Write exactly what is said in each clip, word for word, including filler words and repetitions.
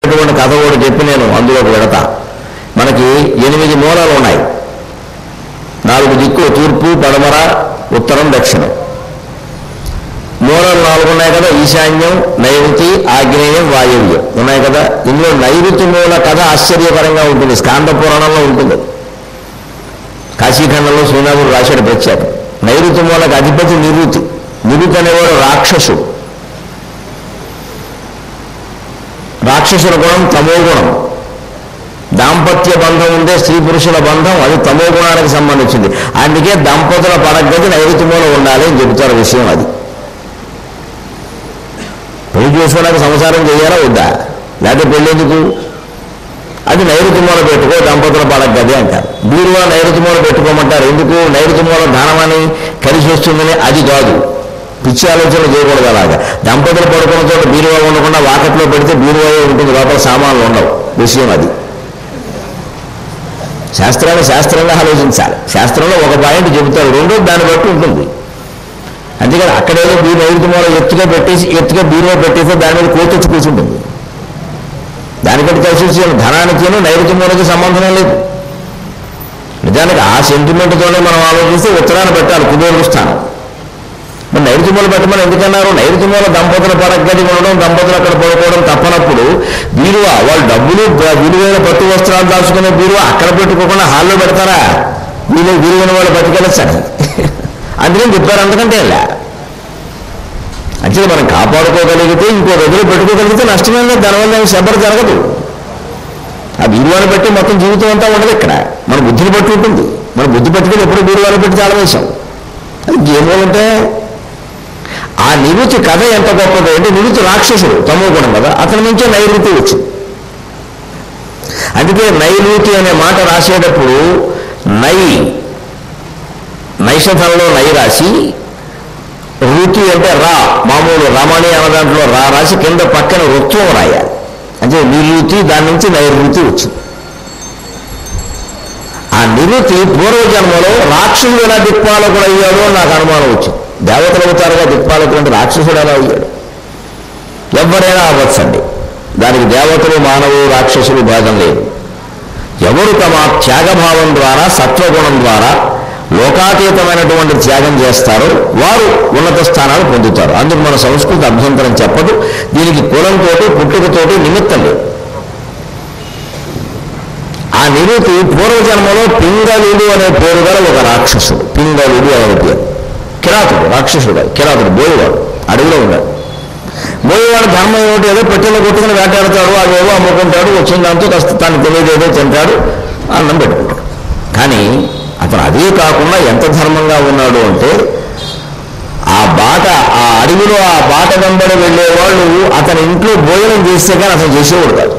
కథ కూడా చెప్పి నేను అందులోకి వెడతా. మనకి ఎనిమిది మూలాలు ఉన్నాయి. నాలుగు దిక్కులు, తూర్పు, పడమర, ఉత్తరం, దక్షిణం. మూలాలు నాలుగు ఉన్నాయి కదా, ఈశాన్యం, నైరుతి, ఆగ్నేయం, వాయువ్యం ఉన్నాయి కదా. ఇందులో నైరుతి మూల కథ ఆశ్చర్యకరంగా ఉంటుంది. స్కాంద పురాణంలో ఉంటుంది. కాశీఖండంలో శ్రీనాథుడు రాశాడు ప్రత్యేకం. నైరుతి మూలకు అధిపతి నిరుతి. నిరుతి అనేవాడు రాక్షసుడు. రాక్షసుల గుణం తమో గుణం. దాంపత్య బంధం ఉందే స్త్రీ పురుషుల బంధం, అది తమో గుణానికి సంబంధించింది. అందుకే దంపతుల పడగది నైరుతి మూల ఉండాలి అని చెబుతారు విషయం. అది పెళ్లి చేసుకోవడానికి సంసారం చేయాలా వద్దా, లేకపోతే పెళ్ళేందుకు? అది నైరుతి మూల పెట్టుకో, దంపతుల పడగది అంటారు. బీరువా నైరుతి మూల పెట్టుకోమంటారు. ఎందుకు? నైరుతి మూల ధనమని కలిసి వస్తుందని. అది కాదు, పిచ్చి ఆలోచనలు చేయకూడదు. అలాగా దంపతులు పడుకున్న చోట బీరువా ఉండకుండా వాకట్లో పెడితే బీరువాయే ఉంటుంది, లోపల సామాన్లు ఉండవు. విషయం అది. శాస్త్రాన్ని శాస్త్రంగా ఆలోచించాలి. శాస్త్రంలో ఒక పాయింట్ చెబుతారు, రెండో దాన్ని బట్టి ఉంటుంది. అంతేకాదు అక్కడేదో బీరు నైరుతి మూల ఎత్తుగా పెట్టేసి ఎత్తుగా బీరువా పెట్టేస్తే దాని మీద కోతొచ్చి కూర్చుంటుంది. దానికంటే కలిసి వచ్చే ధనానికి నైరుతి మూలకి సంబంధం లేదు. నిజానికి ఆ సెంటిమెంట్తోనే మనం ఆలోచిస్తే ఉత్తరాన్ని పెట్టాలి, కుబేరుడు స్థానం. మరి నైరుతి మూల పెట్టమని ఎందుకన్నారు? నైరుతి మూల దంపతుల పడగది ఉండడం, దంపతులు అక్కడ పడుకోవడం తప్పనప్పుడు బీరువా వాళ్ళు డబ్బులు విలువైన పట్టు వస్త్రాలు దాచుకునే బీరువా అక్కడ పెట్టుకోకుండా హాల్లో పెడతారా? వీలు విలువైన వాళ్ళు బతికెళ్ళొచ్చని అందుకని చెప్పారు. అంతకంటే ఇలా అంటే మనం కాపాడుకోగలిగితే ఇంకో దగ్గర పెట్టుకోగలిగితే నష్టమైన దానివల్ల శబ్బర జరగదు. ఆ బీరువాను పెట్టి మొత్తం జీవితం అంతా ఉండదు. ఇక్కడ మన బుద్ధిని బట్టి ఉంటుంది. మన బుద్ధి పట్టుకుని ఎప్పుడు బీరువాను పెట్టి చాలా వేశాం. అది ఏమోంటే ఆ నిరుతి కథ ఎంత గొప్పది అంటే, నిరుతి రాక్షసుడు, తమో గుణం కదా, అతని నుంచే నైరుతి వచ్చింది. అందుకే నైరుతి అనే మాట రాసేటప్పుడు నై నైషధంలో నై రాసి, రుతి అంటే రా, మామూలు రమణి అన్న దాంట్లో రా రాసి కింద పక్కన రుత్వం రాయాలి. అంటే నిరుతి, దాని నుంచి నైరుతి వచ్చింది. ఆ నిరుతి పూర్వజన్మలో రాక్షసుడు ఎలా దిక్పాలకుడు అయ్యాడో నాకు అనుమానం వచ్చింది. దేవతలు అవుతారుగా దిక్పాలకుడు అంటే రాక్షసుడు ఎలా అయ్యాడు? ఎవరైనా అవ్వచ్చండి. దానికి దేవతలు, మానవులు, రాక్షసులు భేదం లేదు. ఎవరు తమ త్యాగభావం ద్వారా, సత్వగుణం ద్వారా లోకాతీతమైనటువంటి త్యాగం చేస్తారో వారు ఉన్నత స్థానాలు పొందుతారు. అందుకు మన సంస్కృతి అభ్యంతరం చెప్పదు. దీనికి కులంతో, పుట్టుకతోటి నిమిత్తం లేదు. ఆ నిరుతి పూర్వజన్మలో పింగళుడు అనే పేరు గల ఒక రాక్షసుడు. పింగళుడు అనే పేరు. కిరాతుడు, రాక్షసుడు కాదు, కిరాతుడు, బోయేవాడు, అడవిలో ఉన్నాడు. బోయేవాడు ధర్మం ఏమిటి? ఏదో పెట్టెలో కొట్టుకుని వేటాడతాడు, అవేవో అమ్ముకుంటాడు, వచ్చిన దాంతో కాస్త తను తెలియదేదో తింటాడు, అన్నం పెట్టుకుంటాడు. కానీ అతను అదే కాకుండా ఎంత ధర్మంగా ఉన్నాడు అంటే, ఆ బాట, ఆ అడవిలో ఆ బాట వెంబడి వెళ్ళేవాళ్ళు అతని ఇంట్లో భోజనం చేస్తే కానీ అతను చేసేవాడు కాదు.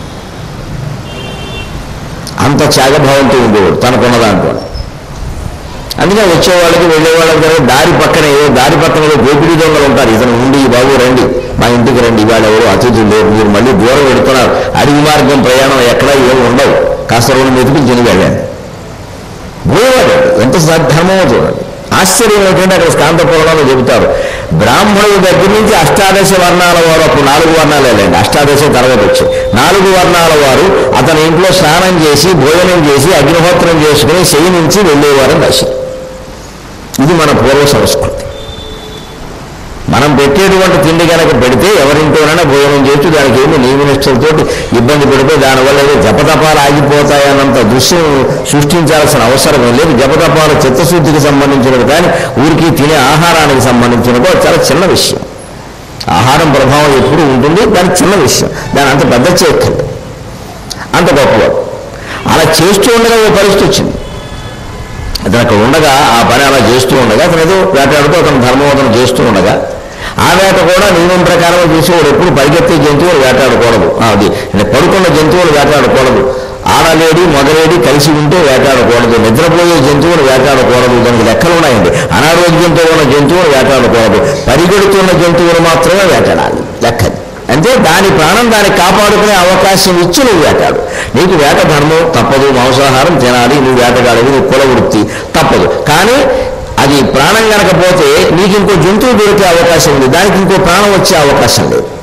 అంత త్యాగభావంతో ఉండేవాడు తనకున్న దాంట్లో. అందుకని వచ్చేవాళ్ళకి వెళ్ళేవాళ్ళకి దారి పక్కన ఏదో దారి పక్కన ఏదో గోపిడి దొంగలు ఉంటారు. ఇతను ఉండి, బాబు రండి మా ఇంటికి రండి, ఇవాళ ఎవరు అతిథులు లేరు, మీరు మళ్ళీ దూరం పెడుతున్నారు, అడవి మార్గం ప్రయాణం ఎక్కడా ఏమి ఉండవు, కాస్త రెండు మెతుకులు తిని వెళ్ళాను. పోయేవాడు ఎంత సద్ధర్మమో చూడండి. ఆశ్చర్యం ఏంటంటే అక్కడ స్కాంత పురాణంలో చెబుతారు, బ్రాహ్మణుల దగ్గర నుంచి అష్టాదశ వర్ణాల వారు, అప్పుడు నాలుగు వర్ణాలే లేండి, అష్టాదశ తర్వాత వచ్చి నాలుగు వర్ణాల వారు అతని ఇంట్లో స్నానం చేసి, భోజనం చేసి, అగ్నిహోత్రం చేసుకుని శయనించి వెళ్ళేవారని రాశారు. ఇది మన పూర్వ సంస్కృతి. మనం పెట్టేటువంటి తిండి కనుక పెడితే ఎవరింటోనైనా భోజనం చేయొచ్చు. దానికి ఏమి నియమనిష్టలతో ఇబ్బంది పెడితే దానివల్ల ఏదో జపతపాలు ఆగిపోతాయన్నంత దృశ్యం సృష్టించాల్సిన అవసరం లేదు. జపతపాలు చిత్తశుద్ధికి సంబంధించినవి కానీ ఊరికి తినే ఆహారానికి సంబంధించినవి చాలా చిన్న విషయం. ఆహారం ప్రభావం ఎప్పుడు ఉంటుంది, దానికి చిన్న విషయం, దాని అంత పెద్ద చేయక్కర్లేదు, అంత గొప్పవాడు. అలా చేస్తూ ఉండగా ఓ పరిస్థితి వచ్చింది. అతను అక్కడ ఉండగా, ఆ పని అలా చేస్తూ ఉండగా, అతను ఏదో వేటాడుతూ అతను ధర్మవదన చేస్తూ ఉండగా, ఆ వేట కూడా నియమం ప్రకారం చేసేవాడు. ఎప్పుడు పరిగెత్తే జంతువులు వేటాడకూడదు, అది పడుకున్న జంతువులు వేటాడకూడదు, ఆడలేడి మగలేడి కలిసి ఉంటే వేటాడకూడదు, నిద్రపోయే జంతువులు వేటాడకూడదు, దానికి లెక్కలు ఉన్నాయండి. అనారోగ్యంతో ఉన్న జంతువులు వేటాడకూడదు, పరిగెడుతున్న జంతువులు మాత్రమే వేటాడాలి, లెక్కది. అంటే దాని ప్రాణం దానికి కాపాడుకునే అవకాశం ఇచ్చి నువ్వు వేటాడు. నీకు వేట ధర్మం తప్పదు, మాంసాహారం తినాలి, నువ్వు వేటగాడివి, నువ్వు కుల వృత్తి తప్పదు. కానీ అది ప్రాణం కనుకపోతే నీకు ఇంకో జంతువు దొరికే అవకాశం ఉంది, దానికి ఇంకో ప్రాణం వచ్చే అవకాశం లేదు.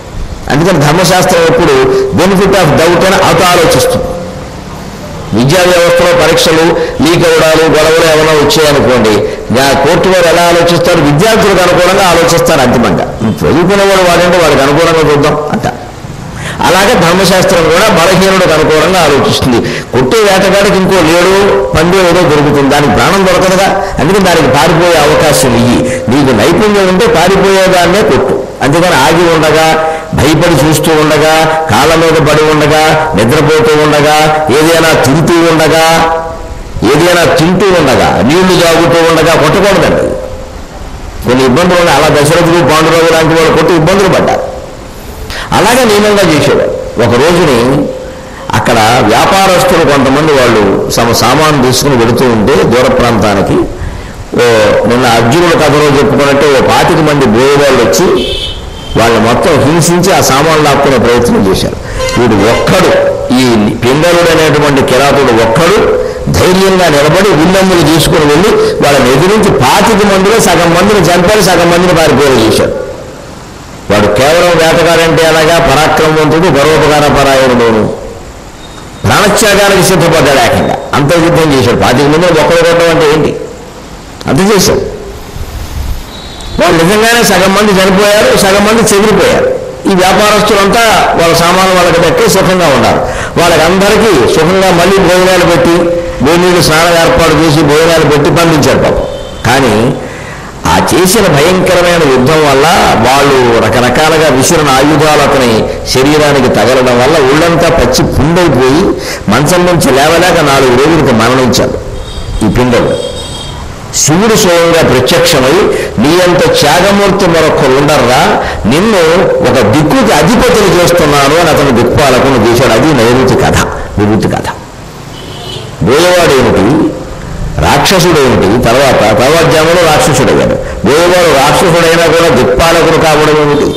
అందుకని ధర్మశాస్త్రం ఎప్పుడు బెనిఫిట్ ఆఫ్ డౌట్ అని అత ఆలోచిస్తుంది. విద్యా వ్యవస్థలో పరీక్షలు లీక్ అవ్వడాలు గొడవలు ఏమైనా వచ్చాయనుకోండి, కోర్టు వారు ఎలా ఆలోచిస్తారు? విద్యార్థులకు అనుకూలంగా ఆలోచిస్తారు. అంతిమంగా చదువుకునేవాడు వాడంటే వాడికి అనుకూలంగా చూద్దాం అంట. అలాగే ధర్మశాస్త్రం కూడా బలహీనుడికి అనుకూలంగా ఆలోచిస్తుంది. కొట్టే వేటగాడికి ఇంకో లేడు పండు ఏదో దొరుకుతుంది, దానికి ప్రాణం దొరకదుగా. అందుకని దానికి పారిపోయే అవకాశం ఇయ్యి. నీకు నైపుణ్యం ఉంటే పారిపోయేదాన్నే కొట్టు. అంతేగాని ఆగి ఉండగా, భయపడి చూస్తూ ఉండగా, కాళ్ళ మీద పడి ఉండగా, నిద్రపోతూ ఉండగా, ఏదైనా తింటూ ఉండగా ఏదైనా తింటూ ఉండగా నీళ్లు తాగుతూ ఉండగా కొట్టకూడదండి. కొన్ని ఇబ్బందులు ఉన్నాయి. అలా దశరథుడు పాండురాజు లాంటి వాళ్ళు కొట్టి ఇబ్బందులు పడ్డారు. అలాగే నియమంగా చేసేవారు. ఒక రోజుని అక్కడ వ్యాపారస్తులు కొంతమంది వాళ్ళు తమ సామాను తీసుకుని వెళుతూ ఉంటే దూర ప్రాంతానికి, ఓ నిన్న అర్జునుడు కథలో చెప్పుకున్నట్టే ఓ పాతిక మంది బోయేవాళ్ళు వచ్చి వాళ్ళు మొత్తం హింసించి ఆ సామాన్లు లాక్కునే ప్రయత్నం చేశారు. వీడు ఒక్కడు, ఈ పింగళుడు అనేటువంటి కిరాతుడు ఒక్కడు ధైర్యంగా నిలబడి విల్లమ్ములు తీసుకుని వెళ్ళి వాళ్ళని ఎదిరించి పాతిక మందిలో సగం మందిని చంపారు, సగం మందిని పారిపోయేలా చేశాడు. వాడు కేవలం వేటగాడంటే అలాగా పరాక్రమవంతుడు, పరోపకార పరాయణుడు, ప్రాణత్యాగానికి సిద్ధపడ్డాడు. ఏకంగా అంత యుద్ధం చేశాడు. పాతిక మంది ఒక్కడు కొట్టడం అంటే ఏంటి? అంత చేశాడు. వాళ్ళు నిజంగానే సగం మంది చనిపోయారు, సగం మంది చెదిరిపోయారు. ఈ వ్యాపారస్తులంతా వాళ్ళ సామాను వాళ్ళకి దక్కి సుఖంగా ఉన్నారు. వాళ్ళకందరికీ సుఖంగా మళ్ళీ భోజనాలు పెట్టి, భోజనాలు స్నానం ఏర్పాటు చేసి భోజనాలు పెట్టి పంపించారు పాపం. కానీ ఆ చేసిన భయంకరమైన యుద్ధం వల్ల వాళ్ళు రకరకాలుగా విసిరిన ఆయుధాలు అతని శరీరానికి తగలడం వల్ల ఒళ్ళంతా పచ్చి పుండైపోయి మంచం నుంచి లేవలేక నాలుగు రోజులకి మరణించాడు ఈ పిండలు. శివుడు స్వయంగా ప్రత్యక్షమై, నీ అంత త్యాగమూర్తి మరొకరు ఉండర్రా, నిన్ను ఒక దిక్కుకి అధిపతిని చేస్తున్నాను అని అతను దిక్పాలకుని చేశాడు. అది నైరుతి కథ, విభూతి కథ. బోయవాడేమిటి, రాక్షసుడేమిటి, తర్వాత ప్రవర్జముడు రాక్షసుడయ్యాడు. బోయవాడు రాక్షసుడైనా కూడా దిక్పాలకుడు కావడం ఏమిటి?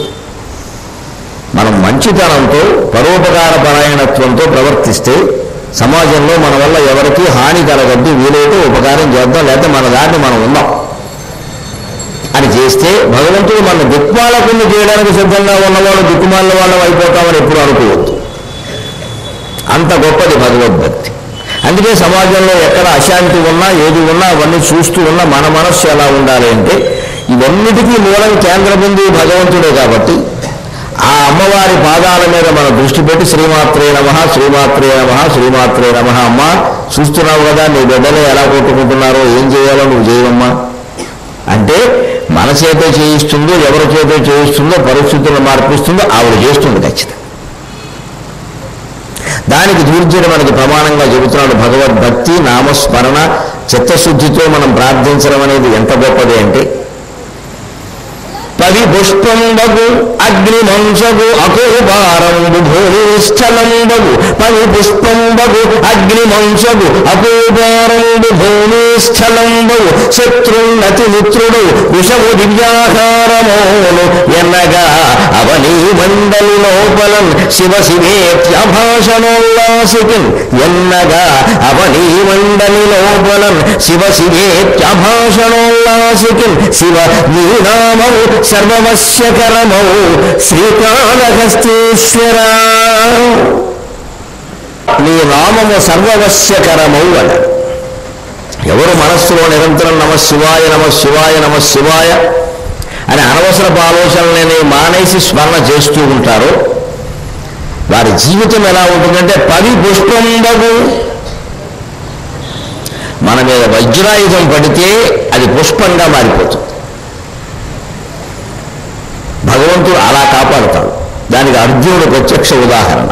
మనం మంచితనంతో పరోపకార పరాయణత్వంతో ప్రవర్తిస్తే సమాజంలో మన వల్ల ఎవరికీ హాని కలగద్దు, వీలైతే ఉపకారం చేద్దాం, లేకపోతే మన దాన్ని మనం ఉందాం అని చేస్తే భగవంతుడు మన దిక్పాలకుని చేయడానికి సిద్ధంగా ఉన్నవాడు దిక్కుమాలిన వాళ్ళం అయిపోతామని ఎప్పుడు అనుకోవద్దు. అంత గొప్పది భగవద్భక్తి. అందుకే సమాజంలో ఎక్కడ అశాంతి ఉన్నా ఏది ఉన్నా అవన్నీ చూస్తూ ఉన్నా మన మనస్సు ఎలా ఉండాలి అంటే, ఇవన్నిటికీ మూలం కేంద్ర బిందువు భగవంతుడే కాబట్టి ఆ అమ్మవారి పాదాల మీద మన దృష్టి పెట్టి శ్రీమాత్రే నమః, శ్రీమాత్రే నమః, శ్రీమాత్రే నమః. అమ్మ చూస్తున్నావు కదా నీ బిడ్డలే ఎలా కొట్టుకుంటున్నారో, ఏం చేయాలో నువ్వు చేయవమ్మా అంటే మన చేతే చేయిస్తుందో ఎవరి చేతే చేయిస్తుందో పరిస్థితులను మార్పిస్తుందో ఆవిడ చేస్తుంది ఖచ్చితంగా. దానికి దూర్జన మనకి ప్రమాణంగా చెబుతున్నాడు. భగవద్భక్తి, నామస్మరణ, చిత్తశుద్ధితో మనం ప్రార్థించడం అనేది ఎంత గొప్పది అంటే, పవి పుష్పంబగు అగ్నిమంసగు అకోపారంబు భూమిస్థలంబగు, పవి పుష్పంబగు అగ్నిమంసగు అకోపారంబు భూమిస్థలంబగు, శత్రున్నతి మిత్రుడు విషము దివ్యాకారమోను ఎన్నగా అవనీ మండలి లోపలన్ శివ శివేత్యభాషణోల్లాసికిన్, ఎన్నగా అవనీ మండలి లోపలన్ శివ శివేత్యభాషణోల్లాసికిన్, శివ నీ నామము సర్వవశ్యకరమౌ శ్రీకాళహస్తీశ్వర, నీ నామము సర్వవశ్యకరమౌ అన్నాడు. ఎవరు మనస్సులో నిరంతరం నమ శివాయ నమ శివాయ నమ శివాయ అని అనవసరపు ఆలోచనలని మానేసి స్మరణ చేస్తూ ఉంటారో వారి జీవితం ఎలా ఉంటుందంటే, పవి పుష్పంబగు, మన మీద వజ్రాయుధం పడితే అది పుష్పంగా మారిపోతుంది. భగవంతుడు అలా కాపాడుతాడు. దానికి అర్జునుడు ప్రత్యక్ష ఉదాహరణ.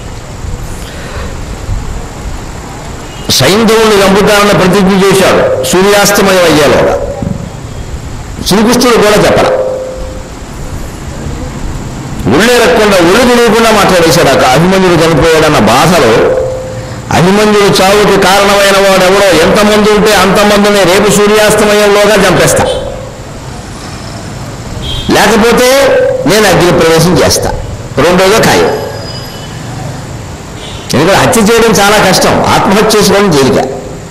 సైంధవుని చంపుతానన్న ప్రతిజ్ఞ చేశాడు సూర్యాస్తమయం అయ్యేలోగా. శ్రీకృష్ణుడు కూడా చెప్పడం ఒళ్ళే రక్కుండా ఒళ్ళు తినకుండా మాట్లాడేశాడు. అక్కడ అభిమన్యుడు చనిపోయాడన్న బాధలో, అభిమన్యుడు చావుకి కారణమైన వాడు ఎవరో ఎంతమంది ఉంటే అంతమందిని రేపు సూర్యాస్తమయంలోగా చంపేస్తా, లేకపోతే నేను అగ్ని ప్రవేశం చేస్తా, రెండోగా ఖాయం. ఎందుకంటే హత్య చేయడం చాలా కష్టం, ఆత్మహత్య చేసుకోవడం తేలిక.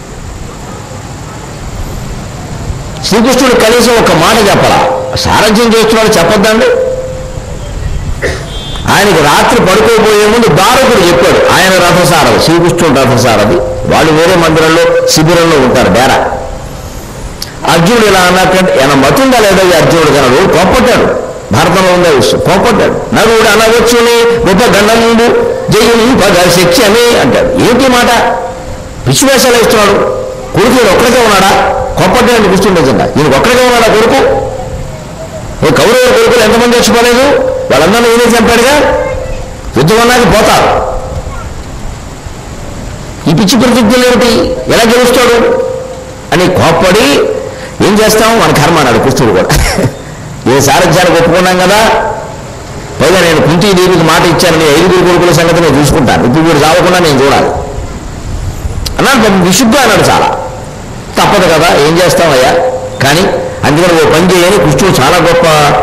శ్రీకృష్ణుడు కనీసం ఒక మాట చెప్పాలా, సారథ్యం చేస్తున్నాడు చెప్పొద్దండి. ఆయనకి రాత్రి పడుకోబోయే ముందు దారుకుడు చెప్పాడు, ఆయన రథసారథి, శ్రీకృష్ణుడు రథసారథి, వాళ్ళు వేరే మందిరంలో శిబిరంలో ఉంటారు డేరా. అర్జునుడు ఇలా అన్నట్టు ఆయన మతుందా లేదా ఈ అర్జునుడు కన్నాడు, కోప్పట్టాడు. భారతంలో ఉండే విషయం, కోప్పట్టాడు. నరుడు అనవచ్చుని గొప్ప గండముడు జయింపగా శక్యమే అంటాడు. ఏంటి మాట, విశ్వేషాలు ఇస్తున్నాడు. కొడుకు ఈయన ఒక్కడికే ఉన్నాడా? కోప్పట్టాడు కృష్ణుడు నిజంగా. ఈయన ఒక్కడికే ఉన్నాడా కొడుకు? ఏ కౌరవ కొడుకులు ఎంతమంది చచ్చిపోలేదు? వాళ్ళందరినీ ఈయనే చంపాడుగా. యుద్ధం అన్నాక పోతారు. ఈ పిచ్చి ప్రతిజ్ఞలు ఏమిటి, ఎలా గెలుస్తాడు అని కోప్పడి ఏం చేస్తాం, మన కర్మ అన్నాడు కృష్ణుడు కూడా. ఏ సారథ్యానికి ఒప్పుకున్నాం కదా, పైగా నేను కుంతీ దేవికి మాట ఇచ్చానని ఐదుగురు కొడుకుల సంగతి నేను చూసుకుంటాను, ఇప్పుడు వీడు రావకుండా నేను చూడాలి అన్నాడు. విసుగ్గా అన్నాడు చాలా. తప్పదు కదా, ఏం చేస్తామయ్యా, కానీ అందుకని ఓ పని చేయని కృష్ణుడు చాలా గొప్ప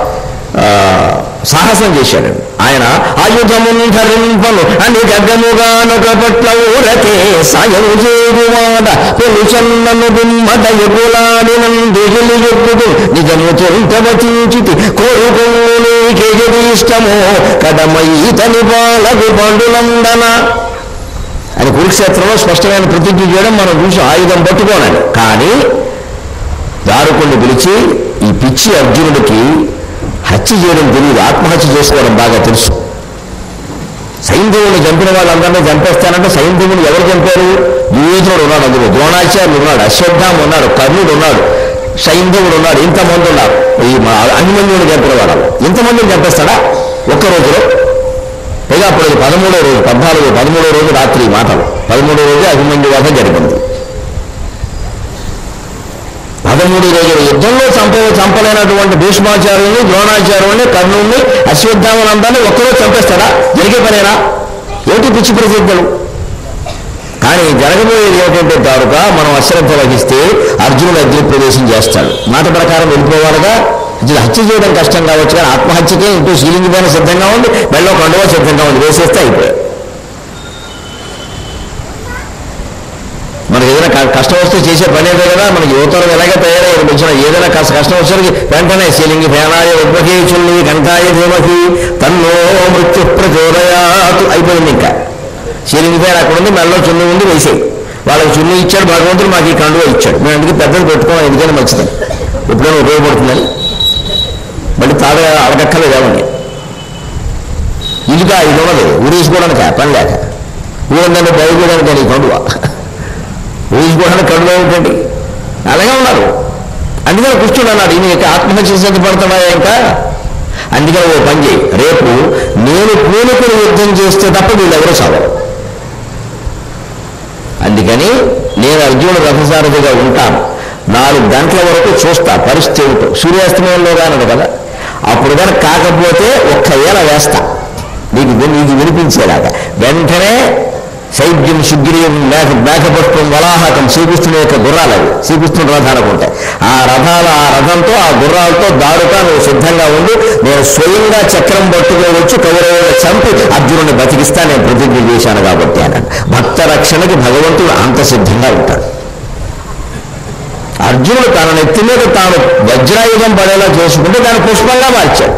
సాహసం చేశాడు. ఆయన ఆయుధమును ధరింపను అని గగ్గముగానొక పట్ల ఊరకే సాయం చేయువాడ పెలుచన్నను బిమ్మట ఎగులాడినం దిగులు ఎప్పుడు నిజము తొంతవచించితి కోరుకొను నీకెదిష్టమో కడమయ్యితని పాలకు పండులందన అని కురుక్షేత్రంలో స్పష్టమైన ప్రతిజ్ఞ చేయడం మనం చూసి ఆయుధం పట్టుకోనాలి. కానీ దారుకుని పిలిచి ఈ పిచ్చి అర్జునుడికి హత్య చేయడం తెలియదు, ఆత్మహత్య చేసుకోవడం బాగా తెలుసు. సైంధవుని చంపిన వాళ్ళందరినీ చంపేస్తానంటే సైంధవుని ఎవరు చంపారు? యువతుడు ఉన్నాడు, అందులో ద్రోణాచార్యులు ఉన్నాడు, అశ్వత్థామ ఉన్నాడు, కర్ణుడు ఉన్నాడు, సైంధవుడు ఉన్నాడు, ఇంతమంది ఉన్నారు. ఈ అభిమన్యుని చంపిన వాళ్ళు ఇంతమందిని చంపేస్తాడా ఒక్క రోజులో? పైగా అప్పుడు పదమూడో రోజు పద్నాలుగు పదమూడో రోజు రాత్రి మాటలు, పదమూడో రోజు అభిమన్యు వధ జరిగింది. పదమూడు రోజుల యుద్ధంలో చంప చంపలేనటువంటి భీష్మాచార్యుల్ని, ద్రోణాచార్యుల్ని, కర్ణుల్ని, అశ్వత్థామనందాన్ని ఒక్కరోజు చంపేస్తాడా? జరిగే పనేనా? ఏమిటి పిచ్చి ప్రసిద్ధులు? కానీ జరగబోయేది ఏమిటంటే దారుగా మనం అశ్రద్ధ వహిస్తే అర్జునుడు అగ్ని ప్రవేశం చేస్తాడు. మాట ప్రకారం వెళ్ళిపోవాలిగా. హత్య చేయడం కష్టం కావచ్చు, కానీ ఆత్మహత్యకే ఇంటూ శీలింగి పైన సిద్ధంగా ఉంది, మెళ్ళో కండువా సిద్ధంగా ఉంది, వేసేస్తే అయిపోయాయి. మనకి ఏదైనా కష్టం వస్తే చేసే పని ఏదో కదా, మనకి యువతరం ఎలాగే తయారయ్యారు వచ్చిన ఏదైనా కష్టం వచ్చేసరికి వెంటనే శీలింగి ఫేనాయ ఉపహి చుల్లి కంఠాయ ధీమహి తన్నో మృత్యు ప్రచోదయాత్ అయిపోయింది. ఇంకా శీలింగి ఫేన అక్కడ ఉంది, మెల్లో చున్ని ఉంది, వేసేయి. వాళ్ళకి చున్ని ఇచ్చాడు భగవంతుడు, మాకు ఈ కండువా ఇచ్చాడు, మేము అందుకే పెద్దలు పెట్టుకోవాలి, ఎందుకైనా మంచిదని, ఎప్పుడైనా ఉపయోగపడుతుందని. మళ్ళీ తాడ అడగక్కర్లేదు ఏమని. ఇదిగా ఇది ఉన్నది ఊరేసుకోవడానికి పని లేక, ఊరందరినీ బయలుదేయడానికి కానీ కండువా ఊహించుకోవడానికి కడులో ఉంటుంది, అలాగే ఉన్నారు. అందుకని కృష్ణుడు అన్నాడు, ఈయన యొక్క ఆత్మహత్య సిద్ధపడుతున్నాయా ఇంకా. అందుకని ఓ పని చేయి, రేపు నేను పూనుకుని యుద్ధం చేస్తే తప్ప వీళ్ళెవరూ సాగరు. అందుకని నేను అర్జునుడు రథసారథిగా ఉంటాను, నాలుగు గంటల వరకు చూస్తా పరిస్థితి ఏమిటో, సూర్యాస్తమయంలో కానడు కదా, అప్పుడు కనుక కాకపోతే ఒక్క ఏళ వేస్తా నీకు నీకు వినిపించేలాగా. వెంటనే శైద్యం సుగ్రీవం మేఘ మేఘపుష్పం వలాహకం శ్రీకృష్ణుని యొక్క గుర్రాలు అవి, శ్రీకృష్ణుడు రథాలకు ఉంటాయి. ఆ రథాల ఆ రథంతో ఆ గుర్రాలతో దారుగా నువ్వు సిద్ధంగా ఉండి నేను స్వయంగా చక్రం పట్టుకోవచ్చు, కౌరవులను చంపి అర్జునుడిని బతికిస్తా, నేను ప్రతిజ్ఞ చేశాను కాబట్టి అన్నాడు. భక్త రక్షణకి భగవంతుడు అంత సిద్ధంగా ఉంటాడు. అర్జునుడు తన నెత్తి మీద తాను వజ్రాయుధం పడేలా చేసుకుంటే దాన్ని పుష్పంగా మార్చాడు.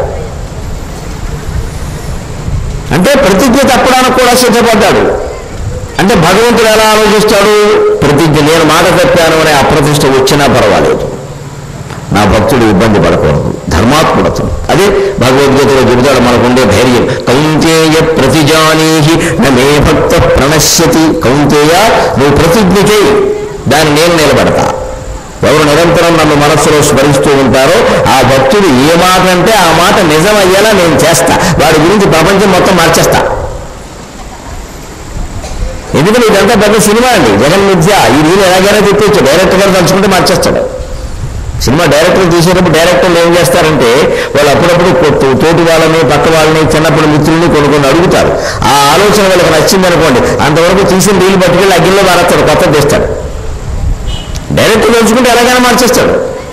అంటే ప్రతిజ్ఞ తప్పడానికి కూడా సిద్ధపడ్డాడు. అంటే భగవంతుడు ఎలా ఆలోచిస్తాడు, ప్రతిజ్ఞ నేను మాట తప్పాను అనే అప్రతిష్ట వచ్చినా పర్వాలేదు, నా భక్తుడు ఇబ్బంది పడకూడదు, ధర్మాత్ముడతను. అదే భగవద్గీతలో చెబుతాడు మనకుండే ధైర్యం. కౌంతేయ ప్రతిజానీహి నే భక్త ప్రణశ్యతి. కౌంతేయ నువ్వు ప్రతిజ్ఞ చేయి, దాన్ని నేను నిలబడతా. ఎవరు నిరంతరం నన్ను మనస్సులో స్మరిస్తూ ఉంటారో ఆ భక్తుడు ఏ మాట అంటే ఆ మాట నిజమయ్యేలా నేను చేస్తా, వాడి గురించి ప్రపంచం మొత్తం మార్చేస్తా. ఎందుకంటే ఇదంతా పెద్ద సినిమా అండి, జగన్ మిథ్య. ఈ నీళ్ళు ఎలాగైనా తెప్పించు, డైరెక్టర్ గారు తలుచుకుంటే మార్చేస్తాడు. సినిమా డైరెక్టర్లు తీసేటప్పుడు డైరెక్టర్లు ఏం చేస్తారంటే వాళ్ళు అప్పుడప్పుడు తోటి వాళ్ళని, పక్క వాళ్ళని, చిన్నప్పుడు మిత్రుల్ని కొన్ని కొన్ని అడుగుతారు. ఆ ఆలోచన వాళ్ళకి నచ్చిందనుకోండి, అంతవరకు తీసిన నీళ్ళు పట్టుకెళ్ళి అగ్గిలో మారేస్తాడు, కొత్త తెస్తాడు. డైరెక్టర్ తలుచుకుంటే ఎలాగైనా మార్చేస్తాడు.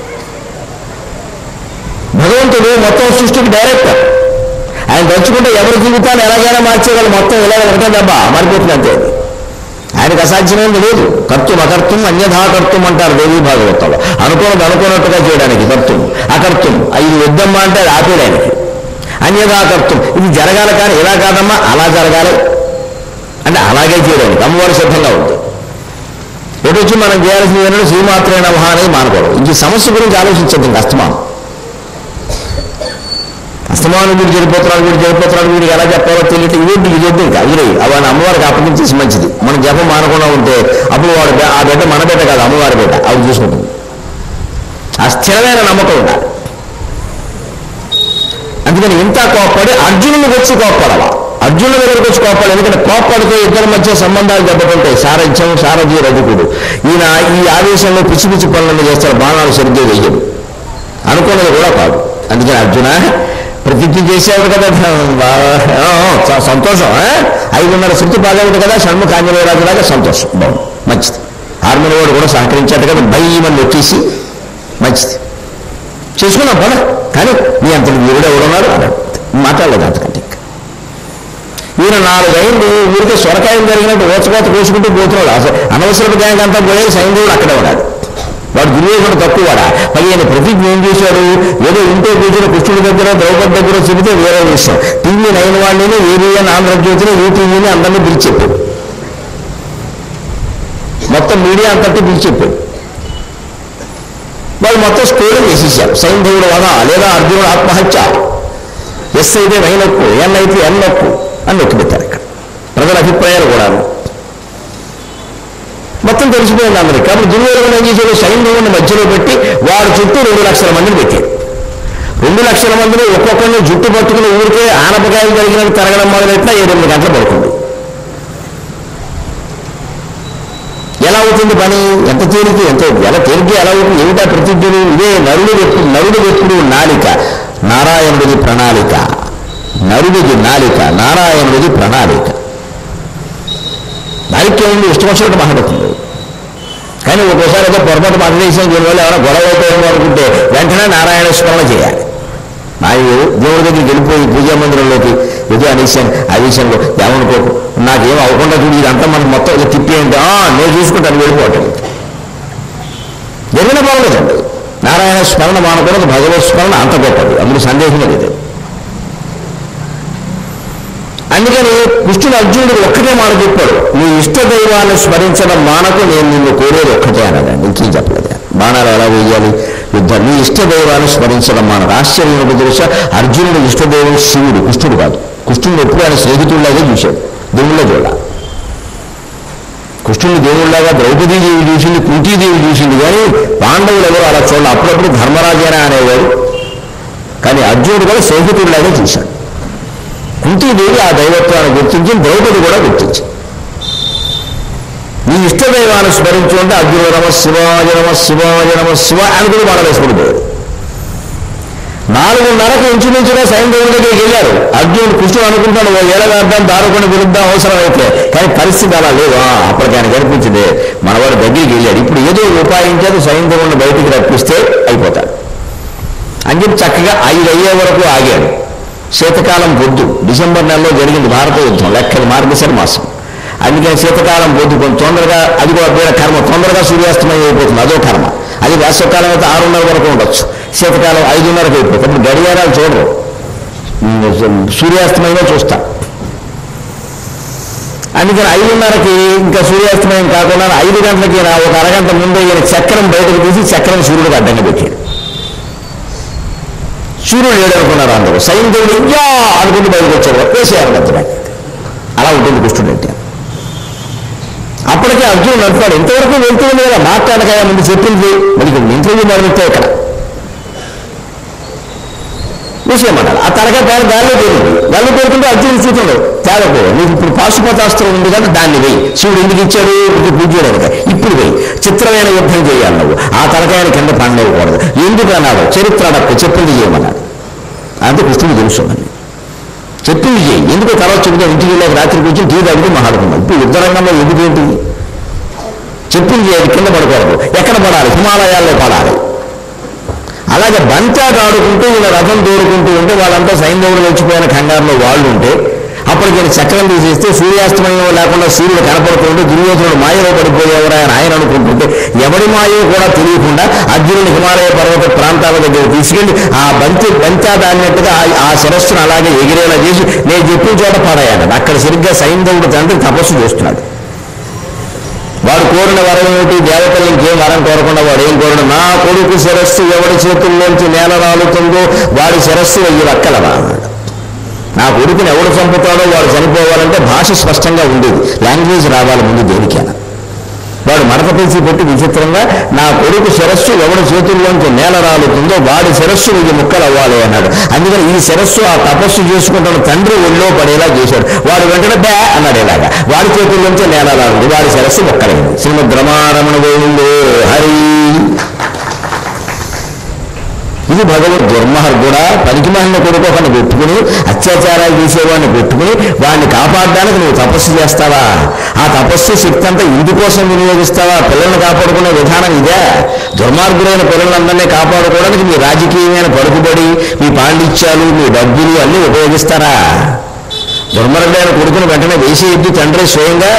భగవంతుడు మొత్తం సృష్టికి డైరెక్టర్. ఆయన తలుచుకుంటే ఎవరి జీవితాన్ని ఎలాగైనా మార్చేవాళ్ళు మొత్తం ఇలాగ ఒకటే దెబ్బ మారిపోతుంది అంతే. ఆయనకు అసాధ్యమైనది లేదు. కర్తం అకర్తం అన్యథా కర్తం అంటారు దేవీ భాగవతంలో. అనుకోనది అనుకున్నట్టుగా చేయడానికి కర్తం, అకర్తం. ఇది వద్దమ్మా అంటే అది ఆపేయడానికి. అన్యథాకర్తం, ఇది జరగాలి కానీ ఇలా కాదమ్మా అలా జరగాలి అంటే అలాగే చేయడానికి అమ్మవారు సిద్ధంగా ఉంది. ఎటు వచ్చి మనం చేయాల్సింది ఏంటంటే శ్రీమాత్రే నమః అనేది మానకూడదు. ఇంక సమస్య గురించి ఆలోచించద్దు. ఇంక అస్తమానం అస్తమానం వీడు చెడిపోతున్నాడు, వీడు చెడిపోతున్నాడు, వీడికి ఎలా చెప్పాలో తెలియదు, ఇదేంటి ఇదేంటి ఇంకా అవి అవన్నీ అమ్మవారికి అప్పగించేసి మంచిది. మనం జపం మానకుండా ఉంటే అప్పుడు వాడు ఆ బిడ్డ మన బిడ్డ కాదు అమ్మవారి బిడ్డ, అవి చూసుకుంటుంది. ఆ స్థిరమైన నమ్మకం ఉండాలి. అందుకని ఇంత కోప్పడి అర్జునుని వచ్చి కోప్పడాల, అర్జునుడి దగ్గరికి వచ్చి కోప్పడాలి. ఎందుకంటే కోప్పడితే ఇద్దరి మధ్య సంబంధాలు దెబ్బతింటాయి. సారథ్యం సారథి రజకుడు. ఈయన ఈ ఆవేశంలో పిచ్చి పిచ్చి పనులను చేస్తారు, బాణాలు సరిగ్గా వేయడు, అనుకున్నది కూడా కాదు. అందుకని అర్జున ప్రతిజ్ఞ చేసేవాడు కదా, సంతోషం. ఐదున్నర శక్తి బాగాడు కదా, షణ్ముఖ ఆంజనేయరాజులాగా సంతోషం, బాగుంది, మంచిది. ఆర్మీ వాడు కూడా సహకరించాడు కదా, భయమని వచ్చేసి మంచిది చేసుకున్నాం పద. కానీ నీ అంత వీరుడు ఎవడున్నాడు అన్నాడు, మాట్లాడలేదు అంతకంటే. ఈయన నాలుగైంది ఊరికే సొరకాయం జరిగినట్టు ఓచకోత కోసుకుంటూ పోతున్నాడు. అసలు అనవసరపు గ్యాంగ్ అంతా పోయి సైంధవుడు అక్కడే ఉన్నాడు. వాడు దుర్యోధనుడు తక్కువ వాడా. పదిహేను ప్రతిజ్ఞ ఏం చేశాడు, ఏదో ఇంట్లో కూర్చుని కృష్ణుడి దగ్గర ద్రౌపది దగ్గర చెబితే వేరే విషయం. టీవీ నైన్ వాళ్ళని ఏబిఎన్ ఆంధ్రజ్యోతిని ఈటీవీని అందరినీ పిలిచి చెప్పాడు, మొత్తం మీడియా అంతటి పిలిచి చెప్పాడు. వాళ్ళు మొత్తం స్టోరీ చేసేసారు. సైంధవుడు వధ లేదా అర్జునుడు ఆత్మహత్య, ఎస్ అయితే వై నొక్కు, ఎన్ అయితే ఎన్ నొక్కు అని నొక్కి పెట్టారు. ఇక్కడ ప్రజల అభిప్రాయాలు కూడా మొత్తం తెలిసిపోయింది అందరికి. కాబట్టి దుర్యోధనుడు ఏం చేశాడు, సైంధవుడిని మధ్యలో పెట్టి వాడు చుట్టూ రెండు లక్షల మందిని పెట్టాడు. రెండు లక్షల మందిని ఒక్కొక్కరిని జుట్టు పట్టుకుని ఊరికే ఆనపకాయలు జరిగినట్టు తరగడం మొదలెట్టినా ఏడెనిమిది గంటలు పడుతుంది. ఎలా అవుతుంది పని, ఎంత తేలిక, ఎంత ఎలా తేలిక ఎలా అవుతుంది, ఏమిటా ప్రతిజ్ఞలు? ఇదే నరుడు వ్యక్తుడు, నరుడు వ్యక్తుడు నాలిక, నారాయణుడిది ప్రణాళిక. నరుడిది నాలిక, నారాయణుడిది ప్రణాళిక. దానికి ఏముంది, ఇష్టం వచ్చినట్టు మాట్లాడుతుంది. కానీ ఒక్కోసారి ఏదో పొరపాటు మాట్లాడేసాం, దీనివల్ల ఎవరైనా గొడవ అయిపోయిందో అనుకుంటే వెంటనే నారాయణ స్మరణ చేయాలి. నాకు దేవుడి దగ్గరికి వెళ్ళిపోయి పూజా మందిరంలోకి ఏదో అనేసాను, ఆ విషయంలో ఏమనుకోకు, నాకేం అవ్వకుండా చూడు, ఇదంతా మనకు మొత్తం తిప్పేయండి, నేను చూసుకుంటాను వెళ్ళిపోవటం జరిగిన బాగలేదండి. నారాయణ స్మరణ మానకూడదు, భగవత్ స్మరణ అంత గొప్పది, అందులో సందేహమే లేదు. అందుకని కృష్ణుడు అర్జునుడు ఒక్కటే మాట చెప్పాడు, నీ ఇష్ట దైవాన్ని స్మరించడం మానకు, నేను నిన్ను కోరేది ఒక్కటే అన్నదండి, ఇంకేం చెప్పలేదు. బాణాలు ఎలా వేయాలి, యుద్ధం, నీ ఇష్ట దైవాన్ని స్మరించడం మానకు. ఆశ్చర్యం తెలుసా, అర్జునుడు ఇష్టదైవం శివుడు, కృష్ణుడు కాదు. కృష్ణుడు ఎప్పుడు ఆయన స్నేహితుడిలాగే చూశాడు, దేవుళ్ళ చూడ. కృష్ణుడు దేవుళ్ళలాగా ద్రౌపదీదేవి చూసింది, కుంతీదేవి చూసింది, కానీ పాండవులు ఎవరు అలా చూడాలి. అప్పుడప్పుడు ధర్మరాజేనా అనేవారు, కానీ అర్జునుడు కూడా స్నేహితుడిలాగే చూశాడు. కుంతీదేవి ఆ దైవత్వాన్ని గుర్తించి, ద్రౌపది కూడా గుర్తించింది. నీ ఇష్టదైవాన్ని స్మరించు అంటే అర్జునుడు నమ శివాయ నమ శివాయ నమ శివ అని కూడా బాగా వేసుకుంటాడు. నాలుగున్నరకు ఇంచుమించుగా సైంధవుడి దగ్గరికి వెళ్ళారు. అర్జునుడు కృష్ణుడు అనుకుంటాడు, ఓ ఏడగార్థం దారుకొని విరుద్ధం అవసరం అయితే, కానీ పరిస్థితి అలా లేదు. అప్పటికి ఆయన కనిపించింది, మనవాడు దగ్గరికి వెళ్ళాడు. ఇప్పుడు ఏదో ఉపాయం చేత సైంధవుడిని బయటికి రప్పిస్తే అయిపోతాడు అని చెప్పి చక్కగా ఐదు అయ్యే వరకు ఆగాడు. శీతకాలం పొద్దు, డిసెంబర్ నెలలో జరిగింది భారత యుద్ధం, లెక్కలు మార్గశిర మాసం. అందుకని శీతకాలం పొద్దు కొంచెం తొందరగా, అది కూడా వేరే కర్మ, తొందరగా సూర్యాస్తమయం అయిపోతుంది, అదో కర్మ. అది వేసవకాలం అయితే ఆరున్నర వరకు ఉండొచ్చు, శీతకాలం ఐదున్నరకు అయిపోతుంది. అప్పుడు గడియారాలు చూడరు, సూర్యాస్తమయమే చూస్తా. అందుకని ఐదున్నరకి ఇంకా సూర్యాస్తమయం కాకుండా ఐదు గంటలకి ఒక అరగంట ముందే ఈయన చక్రం బయటకు తీసి చక్రం సూర్యుడికి అడ్డంగా పెట్టాడు. సూర్యుడు లేడనుకున్నారు అందరూ. సైంధవుడు యా అనుకుంటూ బయటకు వచ్చారు, వేసేయాలి మధ్య. అలా ఉంటుంది కృష్ణుడు అంటే. అప్పటికే అర్జునుడు అంటాడు, ఇంతవరకు వెళ్తూ ఉంది కదా, మాట్లాడకాయ ముందు చెప్పింది, మళ్ళీ ఇంటర్వ్యూ మొదలెట్టే ఇక్కడ విషయమన్నారు. ఆ తరగా పేరు గాల్లో పేరుంది, గాల్లో పేరుకుంటే అర్జునుడు చూస్తున్నాడు, తేడకు నీకు ఇప్పుడు పాశుపతాస్త్రం ఉంది కదా, దాన్ని వేయి. శివుడు ఎందుకు ఇచ్చాడు, పూజ చేయడానికి. ఇప్పుడు వేయి, చిత్రమైన యుద్ధం చేయాలి నువ్వు, ఆ తలకాయని కింద పండవకూడదు. ఎందుకు అన్నాడు, చరిత్ర అడక్కు, చెప్పింది చేయమన్నాడు. అంతే కృష్ణుడు తెలుసుకున్నాను, చెప్పింది చేయి. ఎందుకు తర్వాత చెబుతాం, ఇంటికి వెళ్ళాక రాత్రి కూర్చొని టీ తాగుతూ మాట్లాడుకున్నాం. ఇప్పుడు యుద్ధ రంగంలో ఎందుకు ఏంటి, చెప్పింది చేయాలి, కింద పడకూడదు. ఎక్కడ పడాలి, హిమాలయాల్లో పడాలి. అలాగే బంచాట ఆడుకుంటూ ఇలా రథం తోడుకుంటూ ఉంటే వాళ్ళంతా సైంధవుడు వచ్చిపోయిన కంగారులో వాళ్ళు ఉంటే అప్పటికి ఆయన చక్రం తీసేస్తే సూర్యాస్తమయం లేకుండా సూర్యుడు కనపడుతుంటే దుర్యోధనుడు మాయలో పడిపోయేవారు ఆయన ఆయన అనుకుంటుంటే ఎవడి మాయో కూడా తెలియకుండా అర్జునుని హిమాలయ పర్వత ప్రాంతాల దగ్గర తీసుకెళ్లి ఆ బంతి బంతా అన్నట్టుగా ఆ శిరస్సును అలాగే ఎగిరేలా చేసి నేను చెప్పిన చోట పారాయాడు. అక్కడ సరిగ్గా సైంధవుడు తండ్రి తపస్సు చేస్తున్నాడు. వాడు కోరిన వరం ఏమిటి? దేవతలు ఇంకేం వరం కోరకుండా వాడు ఏం కోరడు, నా కొడుకు శిరస్సు ఎవడి చేతుల్లోంచి నేల రాలుతుందో వాడి శిరస్సు వెయ్యి రక్కలవా అన్నాడు. నా కొడుకుని ఎవడు చంపుతాడో వాడు చనిపోవాలంటే భాష స్పష్టంగా ఉండేది, లాంగ్వేజ్ రావాలి ముందు దేనికైనా. వాడు మడత పిలిచి పెట్టి విచిత్రంగా నా కొడుకు శిరస్సు ఎవడి చేతుల్లోంచి నేల రాలుతుందో వాడి శిరస్సు వెయ్యి ముక్కలు అవ్వాలి అన్నాడు. అందుకని ఈ శిరస్సు ఆ తపస్సు చేసుకుంటున్న తండ్రి ఒళ్ళో పడేలా చేశాడు. వాడు వెంటనే బ్యా అన్నాడు ఇలాగా, వాడి చేతుల్లోంచి నేల రాలుంది, వాడి శిరస్సు ముక్కలైంది. శ్రీమద్ రమారమణ గోవిందో హరి. ఇది భగవద్ దుర్మార్గుడా పనికిమాలిన కొడుకు ఒకరిని పెట్టుకుని అత్యాచారాలు చేసేవాడిని పెట్టుకుని వాడిని కాపాడడానికి నువ్వు తపస్సు చేస్తావా? ఆ తపస్సు శక్తి అంతా ఇందుకోసం వినియోగిస్తావా? పిల్లల్ని కాపాడుకునే విధానం ఇదే. దుర్మార్గులైన పిల్లలందరినీ కాపాడుకోవడానికి మీ రాజకీయమైన పలుకుబడి, మీ పాండిత్యాలు, మీ డబ్బులు అన్నీ ఉపయోగిస్తారా? దుర్మార్గులైన కొడుకుని వెంటనే వేసేయద్దు తండ్రి స్వయంగా.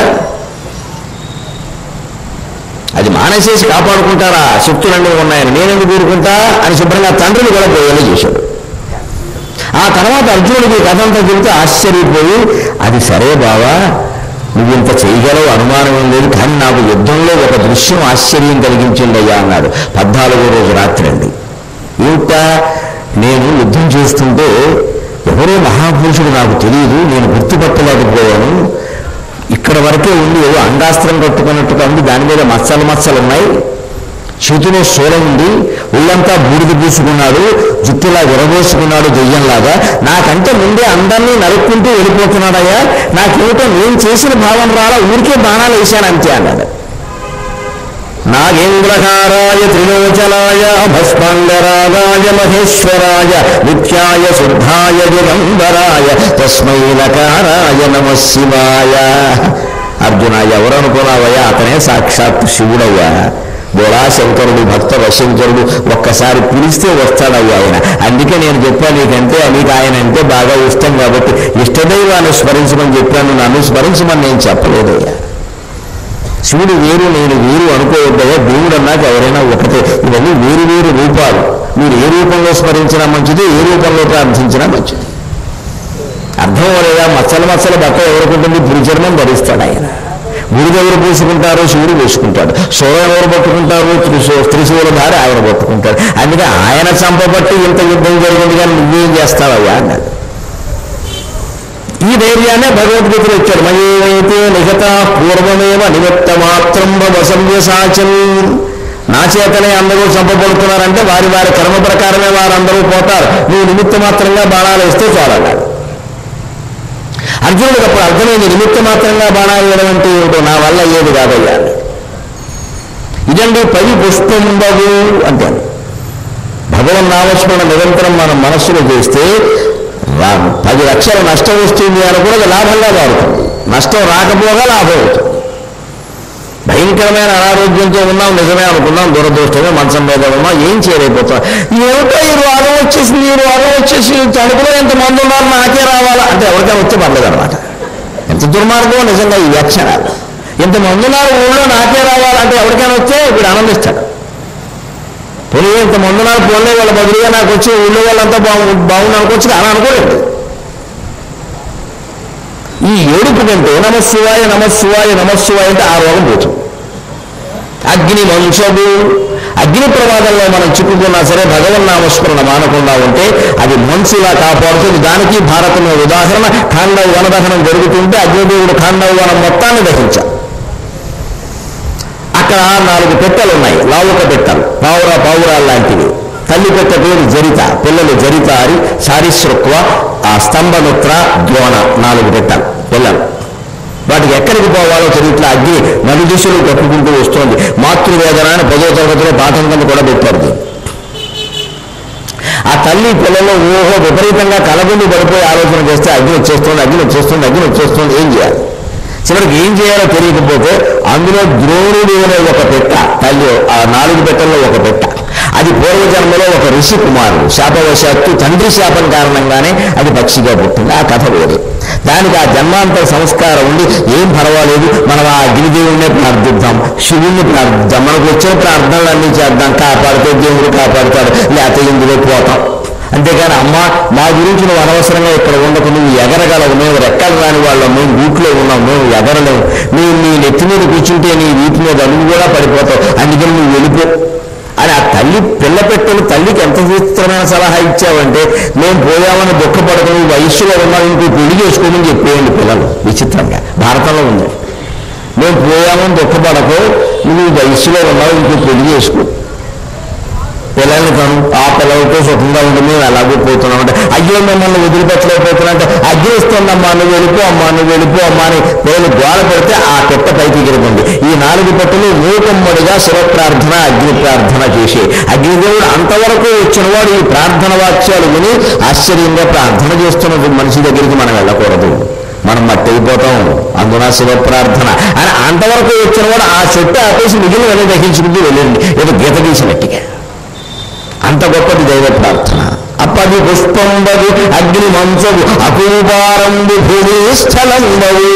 అది మానేసేసి కాపాడుకుంటారా? శక్తులన్నీ ఉన్నాయని నేనెందుకు కూరుకుంటా అని శుభ్రంగా తండ్రిని కూడా పోయేలా చేశాడు. ఆ తర్వాత అర్జునుడికి కథ అంతా చెబితే ఆశ్చర్యపోయి, అది సరే బావా నువ్వు ఇంత చేయగలవు అనుమానం ఏం లేదు, కానీ నాకు యుద్ధంలో ఒక దృశ్యం ఆశ్చర్యం కలిగించిందయ్యా అన్నాడు. పద్నాలుగో రోజు రాత్రి అండి. ఇంకా నేను యుద్ధం చేస్తుంటే ఎవరో మహాపురుషుడు నాకు తెలియదు, నేను గుర్తుపట్టలేకపోయాను. ఇక్కడ వరకే ఉంది, ఏదో అంగాస్త్రం కట్టుకున్నట్టుగా ఉంది, దాని మీద మచ్చలు మచ్చలు ఉన్నాయి, చేతిలో శూలం ఉంది, ఒళ్ళంతా బూడిద పూసుకున్నాడు, జుట్టులా విరబోసుకున్నాడు దెయ్యంలాగా. నాకంటే ముందే అందరినీ నరుక్కుంటూ వెళ్ళిపోతున్నాడయ్యా, నాకేమిటో నేను చేసిన భావన రాలా, ఊరికే బాణాలు వేశాను అంతే అన్నాడు. నాగేంద్రకారాయ త్రిలోచనాయ భస్మాంగరాగాయ మహేశ్వరాయ నిత్యాయ శుద్ధాయ దిగంబరాయ తస్మై నకారాయ నమః శివాయ. అర్జున ఎవరనుకున్నావయ్యా, అతనే సాక్షాత్ శివుడయ్యా. బోళాశంకరుడు భక్త వశంకరుడు ఒక్కసారి పిలిస్తే వస్తాడయ్యా ఆయన. అందుకే నేను చెప్పాను నీకంటే నీకు ఆయన అంటే బాగా ఇష్టం కాబట్టి ఇష్టదైవాన్ని స్మరించమని చెప్పాను, నన్ను స్మరించమని నేను చెప్పలేదయ్యా. శివుడు వేరు నేను వేరు అనుకోవద్దయ్యా, దేవుడు అన్నాక ఎవరైనా ఒకటే. ఇవన్నీ వేరు వేరు రూపాలు, మీరు ఏ రూపంలో స్మరించినా మంచిది, ఏ రూపంలో ప్రార్థించినా మంచిది. అర్థం లేదా? మచ్చలు మచ్చల బట్ట ఎవరుకుంటుంది? పురుచర్మం ధరిస్తాడు ఆయన. గురువు ఎవరు పూసుకుంటారో శివుడు వేసుకుంటాడు, సోరం ఎవరు పట్టుకుంటారో త్రిశూ త్రిశూల దారి ఆయన పట్టుకుంటాడు. అందుకే ఆయన చంపబట్టి ఇంత యుద్ధం జరిగింది కానీ నువ్వేం చేస్తావయ్యా అన్నాడు. ఈ ధైర్యాన్ని భగవద్గీతలో ఇచ్చాడు. మయేవైతే నిగత పూర్వమేవ నిమిత్త మాత్రం వసవ్యసాచం. నా చేతనే అందరూ చంపబడుతున్నారంటే వారి వారి కర్మ ప్రకారమే వారందరూ పోతారు, నువ్వు నిమిత్త మాత్రంగా బాణాలు వేస్తే చాలన్నాడు. అర్జునుడికి అప్పుడు అర్థమైంది, నిమిత్త మాత్రంగా బాణాలు వేయడం అంటే ఏమిటో, నా వల్ల ఏది కాదయ్యా. ఇదండి పది పుష్పంబగు అంటే భగవన్ నామస్మరణ నిరంతరం మనం మనస్సులో చేస్తే పది లక్షల నష్టం వస్తుంది అని కూడా లాభంగా మారుతుంది, నష్టం రాకపోగా లాభం అవుతుంది. భయంకరమైన అనారోగ్యంతో ఉన్నాం నిజమే అనుకున్నాం, దురదృష్టమే మంచం మీద ఉన్నాం, ఏం చేయలేకపోతాం. ఏమిటో ఈ రోగం వచ్చేసింది, ఈ రోగం వచ్చేసి తడుపులో ఎంతమంది ఉన్నారు నాకే రావాలా అంటే ఎవరికైనా వచ్చే పర్లేదు అనమాట. ఎంత దుర్మార్గం నిజంగా ఈ వ్యాఖ్యానాలు. ఇంతమంది ఉన్నారు ఊళ్ళో నాకే రావాలంటే ఎవరికైనా వచ్చే వీడు ఆనందిస్తాడు. పోనీ ఇంతమంది ఉన్నారు పోలే వాళ్ళ బదులుగా నాకు వచ్చి ఊళ్ళో వాళ్ళంతా బాగు బాగుంది అనుకోవచ్చు, అని అనుకోలేదు. ఈ ఏడుపు కంటే నమశివాయ నమశివాయ నమశివాయ అంటే ఆ రోగం పోతుంది. అగ్ని మంచము, అగ్ని ప్రమాదంలో మనం చిక్కుకున్నా సరే భగవన్ నామస్మరణ మానకుండా ఉంటే అది మనసులా కాపాడుతుంది. దానికి భారతంలో ఉదాహరణ, ఖాండవ వనదహనం జరుగుతుంటే అగ్నిదేవుడు ఖాండవ వనం మొత్తాన్ని దహించాడు. అక్కడ నాలుగు పెట్టెలు ఉన్నాయి, లావుక పెట్టెలు, పావుర పావురాలు లాంటివి. తల్లి పెట్ట పేరు జరిత, పిల్లలు జరితారి, సారిశ్రుక్వ, ఆ స్తంభమిత్ర, ద్రోణ, నాలుగు పెట్టాలి పిల్లలు. వాటికి ఎక్కడికి పోవాలో తెలియట్లా, అగ్ని నలుదిశలు కట్టుకుంటూ వస్తుంది. మాతృవేదన అని పదో తరగతిలో పాఠం కింద కూడా పెట్టారు. ఆ తల్లి పిల్లలు ఊహో విపరీతంగా కలబుండి పడిపోయి ఆలోచన చేస్తే అగ్ని వచ్చేస్తుంది అగ్ని వచ్చేస్తుంది అగ్ని వచ్చేస్తుంది ఏం చేయాలి? చివరికి ఏం చేయాలో తెలియకపోతే అందులో ద్రోణుడు అనే ఒక పెట్ట, తల్లి ఆ నాలుగు పెట్టల్లో ఒక పెట్ట, అది పూర్వజన్మలో ఒక ఋషి కుమారుడు శాపవశాత్తు తండ్రి శాపం కారణంగానే అది పక్షిగా పుట్టింది. ఆ కథ వేరే. దానికి ఆ జన్మాంతర సంస్కారం ఉండి ఏం పర్వాలేదు, మనం ఆ అగ్నిదేవుడినే ప్రార్థిద్దాం, శివుణ్ణి ప్రార్థిద్దాం, మనకు వచ్చిన ప్రార్థనలు అన్నీ చేద్దాం, కాపాడితే దేవుడు కాపాడుతాడు, లేకపోతే ఇందులో పోతాం. అంతేగాని అమ్మ మా గురించి నువ్వు అనవసరంగా ఇక్కడ ఉండకు, నువ్వు ఎగరగలవు, మేము రెక్కలు రాని వాళ్ళం, మేము గూట్లో ఉన్నాం, మేము ఎగరలేము, నువ్వు నీ నెత్తి మీద కూర్చుంటే నీ వీటి మీద నువ్వు కూడా పడిపోతావు, అందుకని నువ్వు వెళ్ళిపో అని ఆ తల్లి పిల్ల పెట్టిన తల్లికి ఎంత విచిత్రమైన సలహా ఇచ్చావంటే, మేము పోయామని దుఃఖపడకు, వయస్సులో ఉన్నావు, ఇంకో పెళ్లి చేసుకోమని చెప్పేయండి పిల్లలు. విచిత్రంగా భారతంలో ఉంది. మేము పోయామని దుఃఖపడకు, నువ్వు వయస్సులో ఉన్నావు, ఇంకో పెళ్లి చేసుకో, పిల్లల్ని కను, ఆ పిల్లలతో సుఖంగా ఉంటుంది, మేము ఎలాగో పోతున్నాం అంటే, అయ్యో మిమ్మల్ని వదిలిపెట్టలేకపోతున్నా అంటే, అగ్ని ఇస్తుందమ్మా, నువ్వు వెళ్ళిపో అమ్మా, నువ్వు వెళ్ళిపో అమ్మా అని పిల్లలు గోడ పెడితే ఆ పెట్ట పైకి ఎగిరిపోండి. ఈ నాలుగు పెట్టలు మూకమ్మడిగా శివ ప్రార్థన అగ్ని ప్రార్థన చేసి, అగ్నిదేవుడు అంతవరకు వచ్చినవాడు ఈ ప్రార్థన వాక్యాలు విని ఆశ్చర్యంగా ప్రార్థన చేస్తున్న మనిషి దగ్గరికి మనం వెళ్ళకూడదు, మనం మట్టి అయిపోతాం, అందున శివ ప్రార్థన అని అంతవరకు వచ్చినవాడు ఆ చెట్టు ఆపేసి మిగిలిన వెళ్ళి దహించుకుంటూ వెళ్ళండి, ఏదో గీత గీసినట్టుగా. అంత గొప్పది దైవ ప్రార్థన. అప్పది పుష్పంబగు అగ్ని మంచగు అపూపారంబు భూమి స్థలంబవు.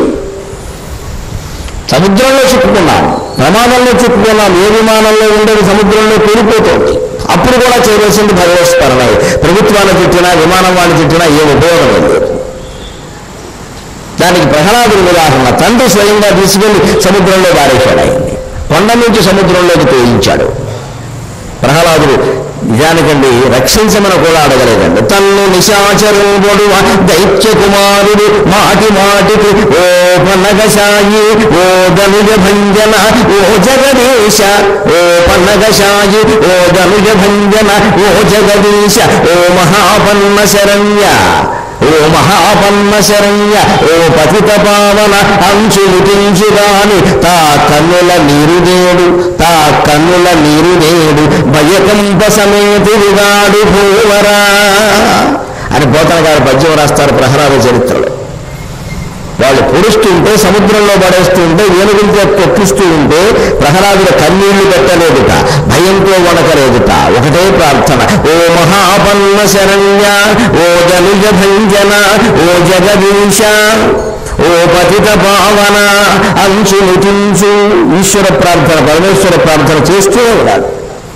సముద్రంలో చిక్కుకున్నాం, ప్రమాదంలో చిక్కుకున్నాం, ఏ విమానంలో ఉండేది సముద్రంలో కూలిపోతుంది. అప్పుడు కూడా చేయవలసింది భగవత్స్మరణ. ప్రభుత్వాన్ని తిట్టినా విమానం వాడిని తిట్టినా ఏం ఉపయోగం లేదు. దానికి ప్రహ్లాదుని ఉదాహరణ. తండ్రి స్వయంగా తీసుకెళ్లి సముద్రంలో బారేశాడు, ఆయన్ని కొండ నుంచి సముద్రంలోకి తోయించాడు. ప్రహ్లాదుడు నిజానికండి రక్షించమని కూడా అడగలేదండి. తన్ను నిశాచరుడు దైత్య కుమారుడు మాటి మాటికి ఓ పన్నగశాయి ఓ ధనుజ భంజన ఓ జగదీశ, ఓ పన్నగశాయి ఓ ధనుజ భంజన ఓ జగదీశ, ఓ మహాపన్న శరణ్య, ఓ మహాపన్న శరణ్య, ఓ పతిత పావన అంచులు తించుగాని తా కన్నుల నీరుదేడు, తా కన్నుల నీరుదేడు భయకంప సమేతి విగాడు భూవరా అని పోతన గారు పద్యం రాస్తారు ప్రహ్లాద చరిత్రలో. వాళ్ళు పొడుస్తుంటే సముద్రంలో పడేస్తుంటే ఏనుగులతో తొక్కిస్తూ ఉంటే ప్రహ్లాదుల కన్నీళ్లు పెట్టలేదుట, భయంతో వణకలేదుట, ఒకటే ప్రార్థన. ఓ మహాపన్న శరణ్య, ఓ జనుజ భంజన, ఓ జగదీశ, ఓ పతిత పావన అంచులు తించు. ఈశ్వర ప్రార్థన, పరమేశ్వర ప్రార్థన చేస్తూ ఉన్నాడు.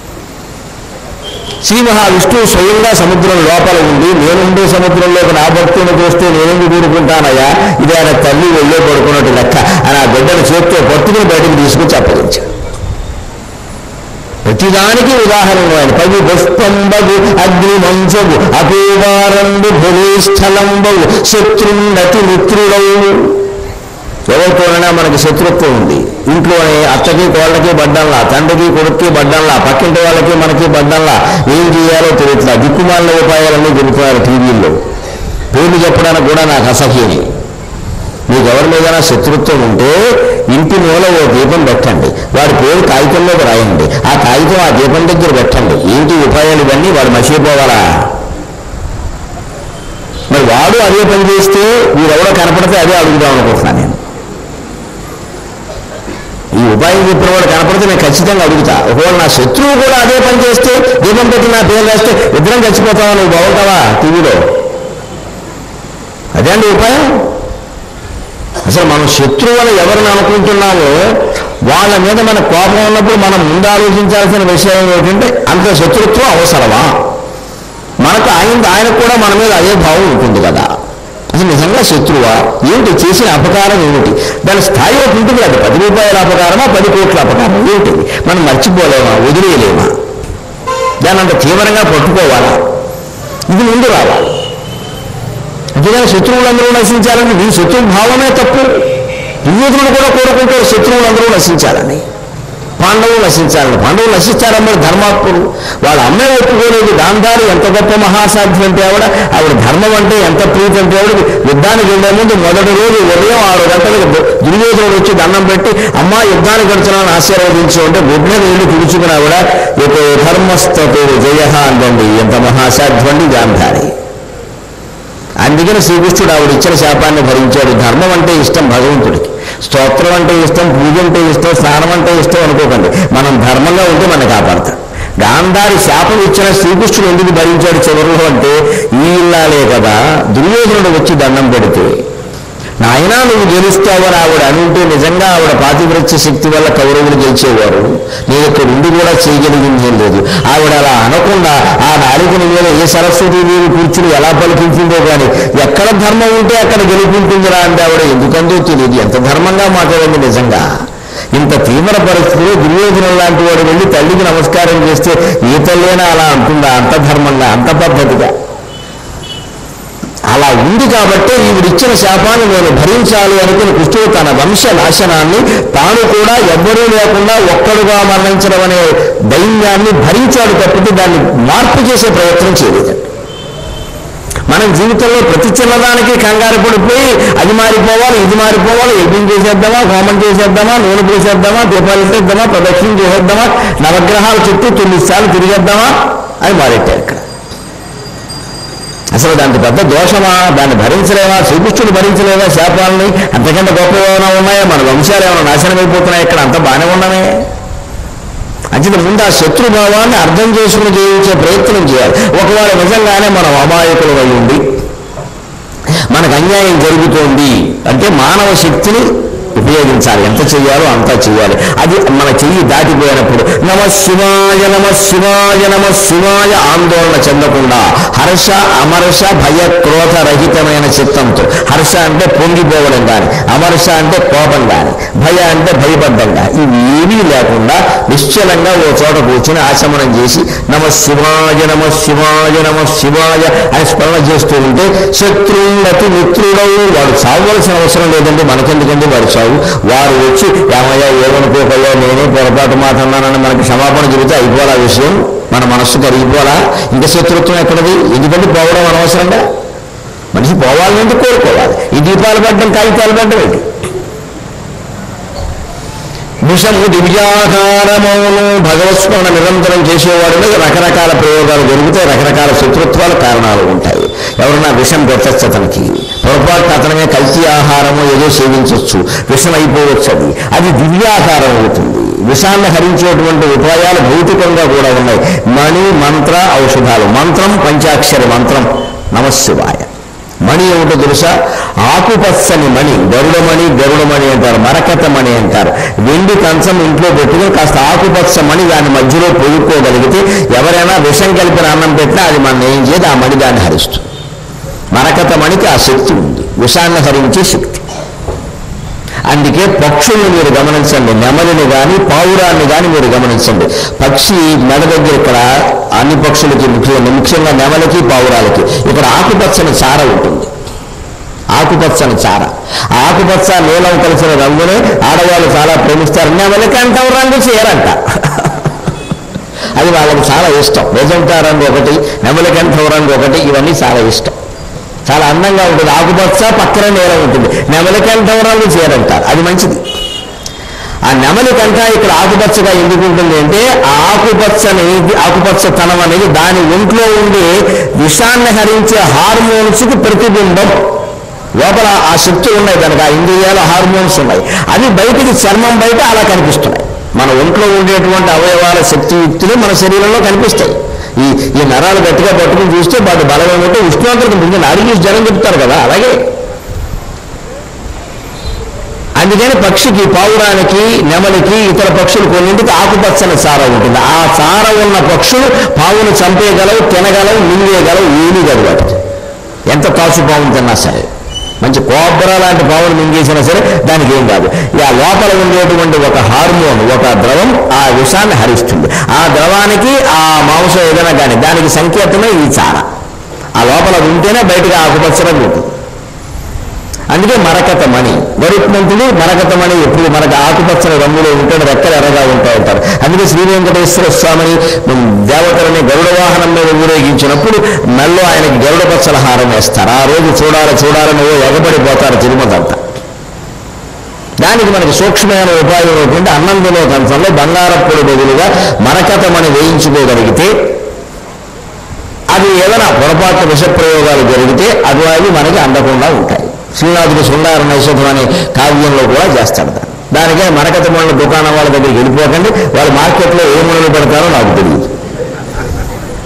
శ్రీ మహావిష్ణువు స్వయంగా సముద్రం లోపల ఉండి, నేనుండే సముద్రంలోకి నా భక్తులను చూస్తే నేనెందుకు కూరుకుంటానయ్యా, ఇది ఆయన తల్లి వెళ్ళే పడుకున్నట్టు లెక్క అని ఆ బిడ్డను చేతితో పట్టుకుని బయటకు తీసుకుని అప్పగించాడు. ప్రతిదానికి ఉదాహరణ ఆయన. పది పుష్పంబగు అగ్ని మంచగు అపూవారంబు భూమిస్థలంబగు శత్రున్నతి మిత్రుడవు. ఎవరితోనైనా మనకి శత్రుత్వం ఉంది, ఇంట్లోనే అత్తకి కోళ్ళకి బడ్డంలా, తండ్రికి కొడుక్కి బడ్డంలా, పక్కింటి వాళ్ళకి మనకి బడ్డంలా, ఏం చేయాలో తెలియట్లా, దిక్కుమాలిన ఉపాయాలన్నీ దొరుకుతున్నారు టీవీల్లో. పేర్లు చెప్పడానికి కూడా నాకు అసహ్యమే. మీకు ఎవరి మీదైనా శత్రుత్వం ఉంటే ఇంటి మూల ఓ దీపం పెట్టండి, వాడి పేరు కాగితంలోకి రాయండి, ఆ కాగితం ఆ దీపం దగ్గర పెట్టండి. ఏంటి ఉపాయాలు ఇవన్నీ? వాడు మర్చిపోవాలా? మరి వాడు అదే పని చేస్తే వీరెవడో కనపడితే అదే అడుగుదాం అనుకుంటున్నాను నేను. ఈ ఉపాయం చెప్పిన వాడు కనపడితే నేను ఖచ్చితంగా అడుగుతా. ఒకవేళ నా శత్రువు కూడా అదే పని చేస్తే, దీపం పెట్టి నా పేరు వేస్తే ఇద్దరం చచ్చిపోతావా, నువ్వు బాగుంటావా టీవీలో? అదే అండి ఉపాయం. అసలు మనం శత్రువులు ఎవరిని అనుకుంటున్నామో వాళ్ళ మీద మన కోపం ఉన్నప్పుడు మనం ముందు ఆలోచించాల్సిన విషయం ఏంటంటే, అంత శత్రుత్వం అవసరమా? మనకు ఆయన ఆయనకు కూడా మన మీద అదే భావం ఉంటుంది కదా. అసలు నిజంగా శత్రువా ఏమిటి? చేసిన అపకారం ఏమిటి? దాని స్థాయి ఒకటి ఉంటుంది కదా. పది రూపాయల అపకారమా, పది కోట్ల అపకారం ఏమిటి? మనం మర్చిపోలేమా, వదిలేయలేమా? దాన్ని అంత తీవ్రంగా పట్టుకోవాలా? ఇది ముందు రావాలి. అంతేగాని శత్రువులందరూ నశించాలని నీ శత్రు భావమే తప్పు. దుర్యోధనుడు కూడా కోరుకుంటారు శత్రువులందరూ నశించాలని, పాండవులు నశించాలని. పాండవులు నశించారమ్మా ధర్మాత్ములు. వాళ్ళ అమ్మే ఒప్పుకోలేదు. గాంధారి ఎంత గొప్ప మహాసాధ్యం అంటే ఆవిడ, ఆవిడ ధర్మం అంటే ఎంత ప్రీతి అంటే ఆవిడ యుద్ధానికి వెళ్ళే ముందు మొదటి రోజు ఉదయం ఆరు గంటలకు దుర్యోధనుడు వచ్చి దండం పెట్టి, అమ్మా యుద్ధానికి వచ్చినాను ఆశీర్వదించు అంటే గుడ్డ నీళ్లు పిలుచుకుని ఆవిడ ఏదో ధర్మస్థతో జయ అందండి. ఎంత మహాసాధ్యం అండి గాంధారి. అందుకని శ్రీకృష్ణుడు ఆవిడ ఇచ్చిన శాపాన్ని భరించాడు. ధర్మం అంటే ఇష్టం భగవంతుడికి, స్తోత్రం అంటే ఇష్టం, పూజ అంటే ఇష్టం, స్నానం అంటే ఇష్టం అనుకోకండి. మనం ధర్మంగా ఉంటే మనం కాపాడతాం. గాంధారి శాపం ఇచ్చిన శ్రీకృష్ణుడు ఎందుకు భరించాడు చివరిలో అంటే ఈ ఇల్లాలే కదా దుర్యోధనుడు వచ్చి దండం పెడితే నాయనా నువ్వు గెలుస్తావని ఆవిడ అనుంటే నిజంగా ఆవిడ పాతివ్రత్య శక్తి వల్ల కౌరవులు గెలిచేవారు నేను ఇక్కడ ఉండి కూడా చేయగలిగింది ఏం లేదు. ఆవిడ అలా అనకుండా ఆ నాలుగుని మీద ఏ సరస్వతి దేవి కూర్చుని ఎలా పలికించిందో కానీ ఎక్కడ ధర్మం ఉంటే అక్కడ గెలుపుంటుందిరా అంటే ఆవిడ ఎందుకందో తెలియదు. ఎంత ధర్మంగా మాట్లాడింది నిజంగా. ఇంత తీవ్ర పరిస్థితిలో దుర్యోధనం లాంటి వాడు వెళ్ళి తల్లికి నమస్కారం చేస్తే ఈ తల్లేనా అలా అంటుందా? అంత ధర్మంగా, అంత పద్ధతిగా అలా ఉంది కాబట్టి ఈవిడిచ్చిన శాపాన్ని నేను భరించాలి అనుకుని కృష్ణుడు తన వంశ నాశనాన్ని తాను కూడా ఎవ్వరూ లేకుండా ఒక్కడుగా మరణించడం అనే దైన్యాన్ని భరించాడు తప్పితే దాన్ని మార్పు చేసే ప్రయత్నం చేయలేదు. మనం జీవితంలో ప్రతి చిన్నదానికి కంగారు పడిపోయి అది మారిపోవాలి ఇది మారిపోవాలి యజ్ఞం చేసేద్దామా హోమం చేసేద్దామా నూనె పోసేద్దామా దీపాలు వేసేద్దామా ప్రదక్షిణ చేసేద్దామా నవగ్రహాల చుట్టూ తొమ్మిది సార్లు తిరిగేద్దామా అని మారెట్టారు. ఇక్కడ అసలు దానికి పెద్ద దోషమా? దాన్ని భరించలేవా? శ్రీకృష్ణుడు భరించలేవా శాపాలని? అంతకంటే గొప్ప ఏమైనా ఉన్నాయా? మన వంశాలు ఏమైనా నాశనం అయిపోతున్నాయి? ఇక్కడ అంతా బాగానే ఉండమే. అంచేత ముందు ఆ శత్రుభావాన్ని అర్థం చేసుకుని జీవించే ప్రయత్నం చేయాలి. ఒకవేళ నిజంగానే మనం అమాయకులు అయి ఉండి మనకు అన్యాయం జరుగుతోంది అంటే మానవ శక్తిని ఉపయోగించాలి. ఎంత చెయ్యాలో అంతా చెయ్యాలి. అది మన చెయ్యి దాటిపోయినప్పుడు నమ శివాయ నమ శివాయ నమ శివాయ ఆందోళన చెందకుండా హర్ష అమర్ష భయ క్రోధ రహితమైన చిత్తంతో, హర్ష అంటే పొంగిపోవడం కానీ, అమర్ష అంటే కోపం కానీ, భయ అంటే భయపడ్డం కానీ, ఇవి ఏమీ లేకుండా నిశ్చలంగా ఓ చోట కూర్చొని ఆచమనం చేసి నమ శివాయ నమ శివాయ నమ శివాయ అని స్మరణ చేస్తూ ఉంటే శత్రువులకి మిత్రుడవు. వాడు చావవలసిన అవసరం లేదండి, మనకెందుకండి వాడు చావు. వారు వచ్చి ఏమయ్యా ఏమనుకోకయ్యా నేనే పొరపాటు మాట అన్నానని మనకి క్షమాపణ చెబితే అయిపోవాలా విషయం? మన మనస్సు కరిగిపోవాలా? ఇంకా శత్రుత్వం ఎక్కడది? ఎందుకంటే పోవడం అనవసరంగా. మనిషి పోవాలని ఎందుకు కోరుకోవాలి? ఈ దీపాలు పడ్డం కాగితాలు పడ్డం ఏంటి? విషము దివ్యాకారమును భగవత్స్మరణ నిరంతరం చేసేవాడి మీద రకరకాల ప్రయోగాలు జరుగుతాయి, రకరకాల శత్రుత్వాల కారణాలు ఉంటాయి. ఎవరన్నా విషం పెట్టచ్చు, అతనికి పొరపాటు అతనమే కల్తీ ఆహారము ఏదో సేవించవచ్చు, విషం అయిపోవచ్చు. అది అది దివ్యాకారం అవుతుంది. విషాన్ని హరించేటువంటి ఉపాయాలు భౌతికంగా కూడా ఉన్నాయి. మణి మంత్ర ఔషధాలు. మంత్రం పంచాక్షరి మంత్రం నమశివాయ. మణి ఏమిటో తెలుసా? ఆకుపచ్చని మణి, గరుడమణి గరుడమణి అంటారు, మరకత మణి అంటారు. వెండి కంచం ఇంట్లో పెట్టుకుని కాస్త ఆకుపచ్చ మణి దాని మధ్యలో పొదుక్కోగలిగితే ఎవరైనా విషం కలిపిన అన్నం పెట్టినా అది మనం ఏం చేయదు, ఆ మణి దాన్ని హరిస్తుంది. మరకత మణికి ఆ శక్తి ఉంది, విషాన్ని హరించే శక్తి. అందుకే పక్షుల్ని మీరు గమనించండి, నెమలిని కానీ పావురాన్ని కానీ మీరు గమనించండి. పక్షి మెడ దగ్గర ఇక్కడ అన్ని పక్షులకి ముఖ్యంగా ముఖ్యంగా నెమలికి పావురాలకి ఇక్కడ ఆకుపచ్చని చార ఉంటుంది. ఆకుపచ్చని చార, ఆకుపచ్చ నీలం కలిసిన రంగునే ఆడవాళ్ళు చాలా ప్రేమిస్తారు. నెమలికి అంటాం రంగు చేయరంట, అది వాళ్ళకి చాలా ఇష్టం. మెజంటా రంగు ఒకటి, నెమలికంఠ రంగు ఒకటి, ఇవన్నీ చాలా ఇష్టం. చాలా అందంగా ఉంటుంది. ఆకుపచ్చ పక్కన నేల ఉంటుంది. నెమలికంఠ రంగు చేయరంటారు, అది మంచిది. ఆ నెమలికంఠ ఇక్కడ ఆకుపచ్చగా ఎందుకు ఉంటుంది అంటే ఆ ఆకుపచ్చ అనేది ఆకుపచ్చతనం అనేది దాని ఒంట్లో ఉండే విషాన్ని హరించే హార్మోన్స్కి ప్రతిబింబం. లోపల ఆ శక్తులు ఉన్నాయి కనుక ఆ ఇంద్రియాలు హార్మోన్స్ ఉన్నాయి. అవి బయటికి చర్మం బయట అలా కనిపిస్తున్నాయి. మన ఒంట్లో ఉండేటువంటి అవయవాల శక్తియుక్తులు మన శరీరంలో కనిపిస్తాయి. ఈ ఈ నరాలు గట్టిగా పట్టుకుని చూస్తే వాటి బలం ఏమిటో ఉష్ణోగ్రత ఉంటుంది. నాడి చూసి జనం చెప్తారు కదా, అలాగే. అందుకని పక్షికి, పావురానికి, నెమలికి, ఇతర పక్షులు కొన్నింటికి ఆకుపచ్చని చార ఉంటుంది. ఆ చార ఉన్న పక్షులు పావును చంపేయగలవు, తినగలవు, మింగేయగలవు, ఏమీ కాదు వాటికి. ఎంత తాసు పావును తిన్నా సరే, మంచి కోబ్రా లాంటి పావును మింగేసినా సరే దానికి ఏం కాదు. ఆ లోపల ఉండేటువంటి ఒక హార్మోన్, ఒక ద్రవం ఆ విషాన్ని హరిస్తుంది. ఆ ద్రవానికి ఆ మాంసం ఏదైనా కానీ దానికి సంకేతమే ఈ చార. ఆ లోపల ఉంటేనే బయటగా ఆకుపచ్చగా ఉంటుంది. అందుకే మరకత మణి, గరుత్మంతుడు మరకత మణి ఎప్పుడు మనకు ఆకుపచ్చని రంగులో ఉంటాడు, రెక్కలు ఎర్రగా ఉంటా ఉంటారు. అందుకే శ్రీ వెంకటేశ్వర స్వామిని దేవతలని గరుడ వాహనం మీద ఊరేగించినప్పుడు మెల్లో ఆయనకి గరుడ పచ్చల హారం వేస్తారు. ఆ రోజు చూడాలి చూడాలని ఓ ఎగబడిపోతారు తిరుమలంతా. దానికి మనకి సూక్ష్మమైన ఉపాయం ఏంటంటే అన్నం తినే కంచంలో బంగారప్పుడు బదులుగా మరకత మణి వేయించుకోగలిగితే అది ఏదైనా పొరపాటు విషప్రయోగాలు జరిగితే అవి అవి మనకి అందకుండా ఉంటాయి. శ్రీనాథుడు శృంగార నైషధం అనే కావ్యంలో కూడా చేస్తాడు. దానికే మరకత మణుల దుకాణం వాళ్ళ దగ్గరికి వెళ్ళిపోకండి, వాళ్ళు మార్కెట్లో ఏ మణులు పెడతారో నాకు తెలియదు.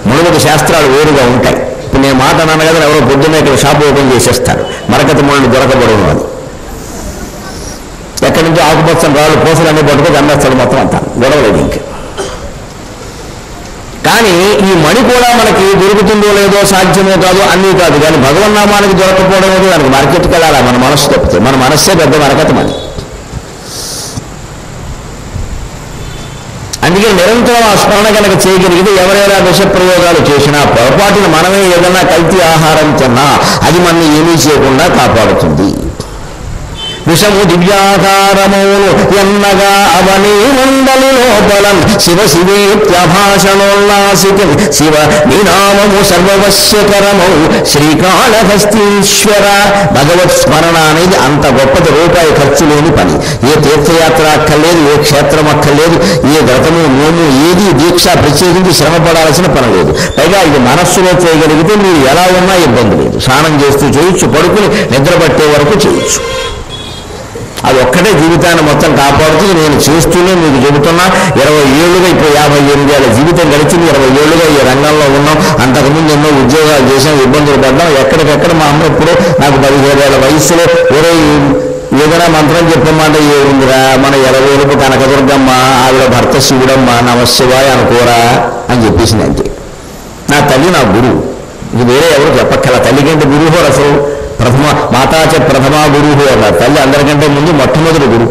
మునుగటి శాస్త్రాలు వేరుగా ఉంటాయి. ఇప్పుడు నేను మాట అన్నాను కదా, ఎవరో పొద్దున్న ఇక్కడ షాప్ ఓపెన్ చేసేస్తారు, మరకతి ముళ్ళు దొరకబడను అని. ఎక్కడి నుంచో ఆకుపచ్చని రాళ్ళు పూసలు అన్నీ పట్టుకొని అమ్మేస్తాడు మొత్తం అంతా, గొడవలేదు ఇంక. కానీ ఈ మణి కూడా మనకి దొరుకుతుందో లేదో, సాధ్యమో కాదో అన్నీ కాదు, కానీ భగవన్నామానికి దొరకపోవడం అనేది దానికి మార్కెట్కి వెళ్ళాలా, మన మనస్సు తప్పితే. మన మనస్సే పెద్ద మరకతం అని. అందుకే నిరంతరం ఆ స్మరణ కనుక చేయగలిగితే ఎవరైనా విష ప్రయోగాలు చేసినా, పొరపాటున మనమే ఏదైనా కల్తీ ఆహారం తిన్నా అది మనల్ని ఏమీ చేయకుండా కాపాడుతుంది. విషము దివ్యాకారమును ఎన్నగా అవనీ మండలి లోపలం శివ శివేత్యభాషణోల్లాసికం శివ నినామము సర్వవశ్యకరము శ్రీకాళహస్తీశ్వర. భగవత్ స్మరణ అనేది అంత గొప్పది, రూపాయి ఖర్చు లేని పని. ఏ తీర్థయాత్ర అక్కర్లేదు, ఏ క్షేత్రం అక్కర్లేదు, ఏ వ్రతము నోము ఏది దీక్ష ప్రత్యేకించి శ్రమ పడాల్సిన పని లేదు. పైగా ఇది మనస్సులో చేయగలిగితే మీరు ఎలా ఉన్నా ఇబ్బంది లేదు. స్నానం చేస్తూ చేయొచ్చు, పడుకుని నిద్ర పట్టే వరకు చేయొచ్చు. అది ఒక్కటే జీవితాన్ని మొత్తం కాపాడుతుంది. నేను చేస్తూనే మీకు చెబుతున్నా, ఇరవై ఏళ్ళుగా ఇప్పుడు యాభై ఎనిమిది ఏళ్ళ జీవితం గడిచింది, ఇరవై ఏళ్ళుగా ఈ రంగంలో ఉన్నాం. అంతకుముందు ఎన్నో ఉద్యోగాలు చేసాం, ఇబ్బందులు పడ్డాం. ఎక్కడికెక్కడ మా అమ్మ ఇప్పుడు నాకు పదిహేడు ఏళ్ళ వయసులో ఒరే ఏదైనా మంత్రం చెప్పమంటే ఏముందిరా, మన ఇరవై ఏళ్ళకు కనకదుర్గమ్మ ఆవిడ భర్త శివుడమ్మ నమశివాయ అనుకోరా అని చెప్పేసింది అంతే. నా తల్లి నా గురువు, ఇది వేరే ఎవరు చెప్పక్కల. తల్లి కంటే గురువు అసలు ప్రథమ మాతాచ ప్రథమా గురువు అన్నారు. తల్లి అందరికంటే ముందు మొట్టమొదటి గురువు.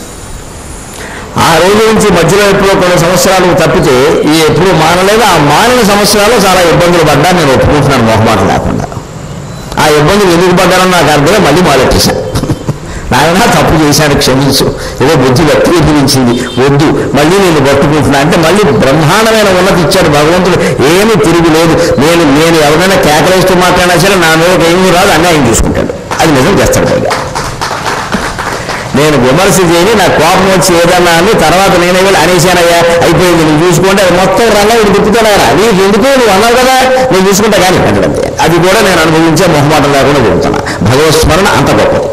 ఆ రోజు నుంచి మధ్యలో ఎప్పుడో కొన్ని సంవత్సరాలు తప్పితే ఈ ఎప్పుడు మానలేదు. ఆ మానిన సంవత్సరాలు చాలా ఇబ్బందులు పడ్డా నేను ఒప్పుకుంటున్నాను మొహమాట లేకుండా. ఆ ఇబ్బందులు ఎందుకు పడ్డానని నాకు అర్థమే, మళ్ళీ మొదలెట్టేశాను. నాయన తప్పు చేశాను, క్షమించు, ఏదో బుద్ధి వ్యక్తీకరించింది, వద్దు, మళ్ళీ నేను పట్టుకుంటున్నా అంటే మళ్ళీ బ్రహ్మాండమైన ఉన్నతి ఇచ్చాడు భగవంతుడు. ఏమీ తిరిగి లేదు. నేను నేను ఎవరైనా కేకలేస్తూ మాట్లాడినా సరే నా మీద ఏమీ రాదు, అన్యాయం చూసుకుంటాడు. అది నిజం చేస్తాడు. పైగా నేను విమర్శ చేయని, నా కోపం వచ్చి ఏదన్నా అని తర్వాత నేనే వెళ్ళి అనేసానయ్యా అయిపోయింది నువ్వు చూసుకుంటే అది మొత్తం రంగా ఇది గుర్తుతాడా, నీకు ఎందుకు నువ్వు అన్నావు కదా నేను చూసుకుంటా కానీ అంటే అది కూడా నేను అనుభవించే మొహమాటం లేకుండా చెబుతున్నా. భగవత్ స్మరణ అంత గొప్పది.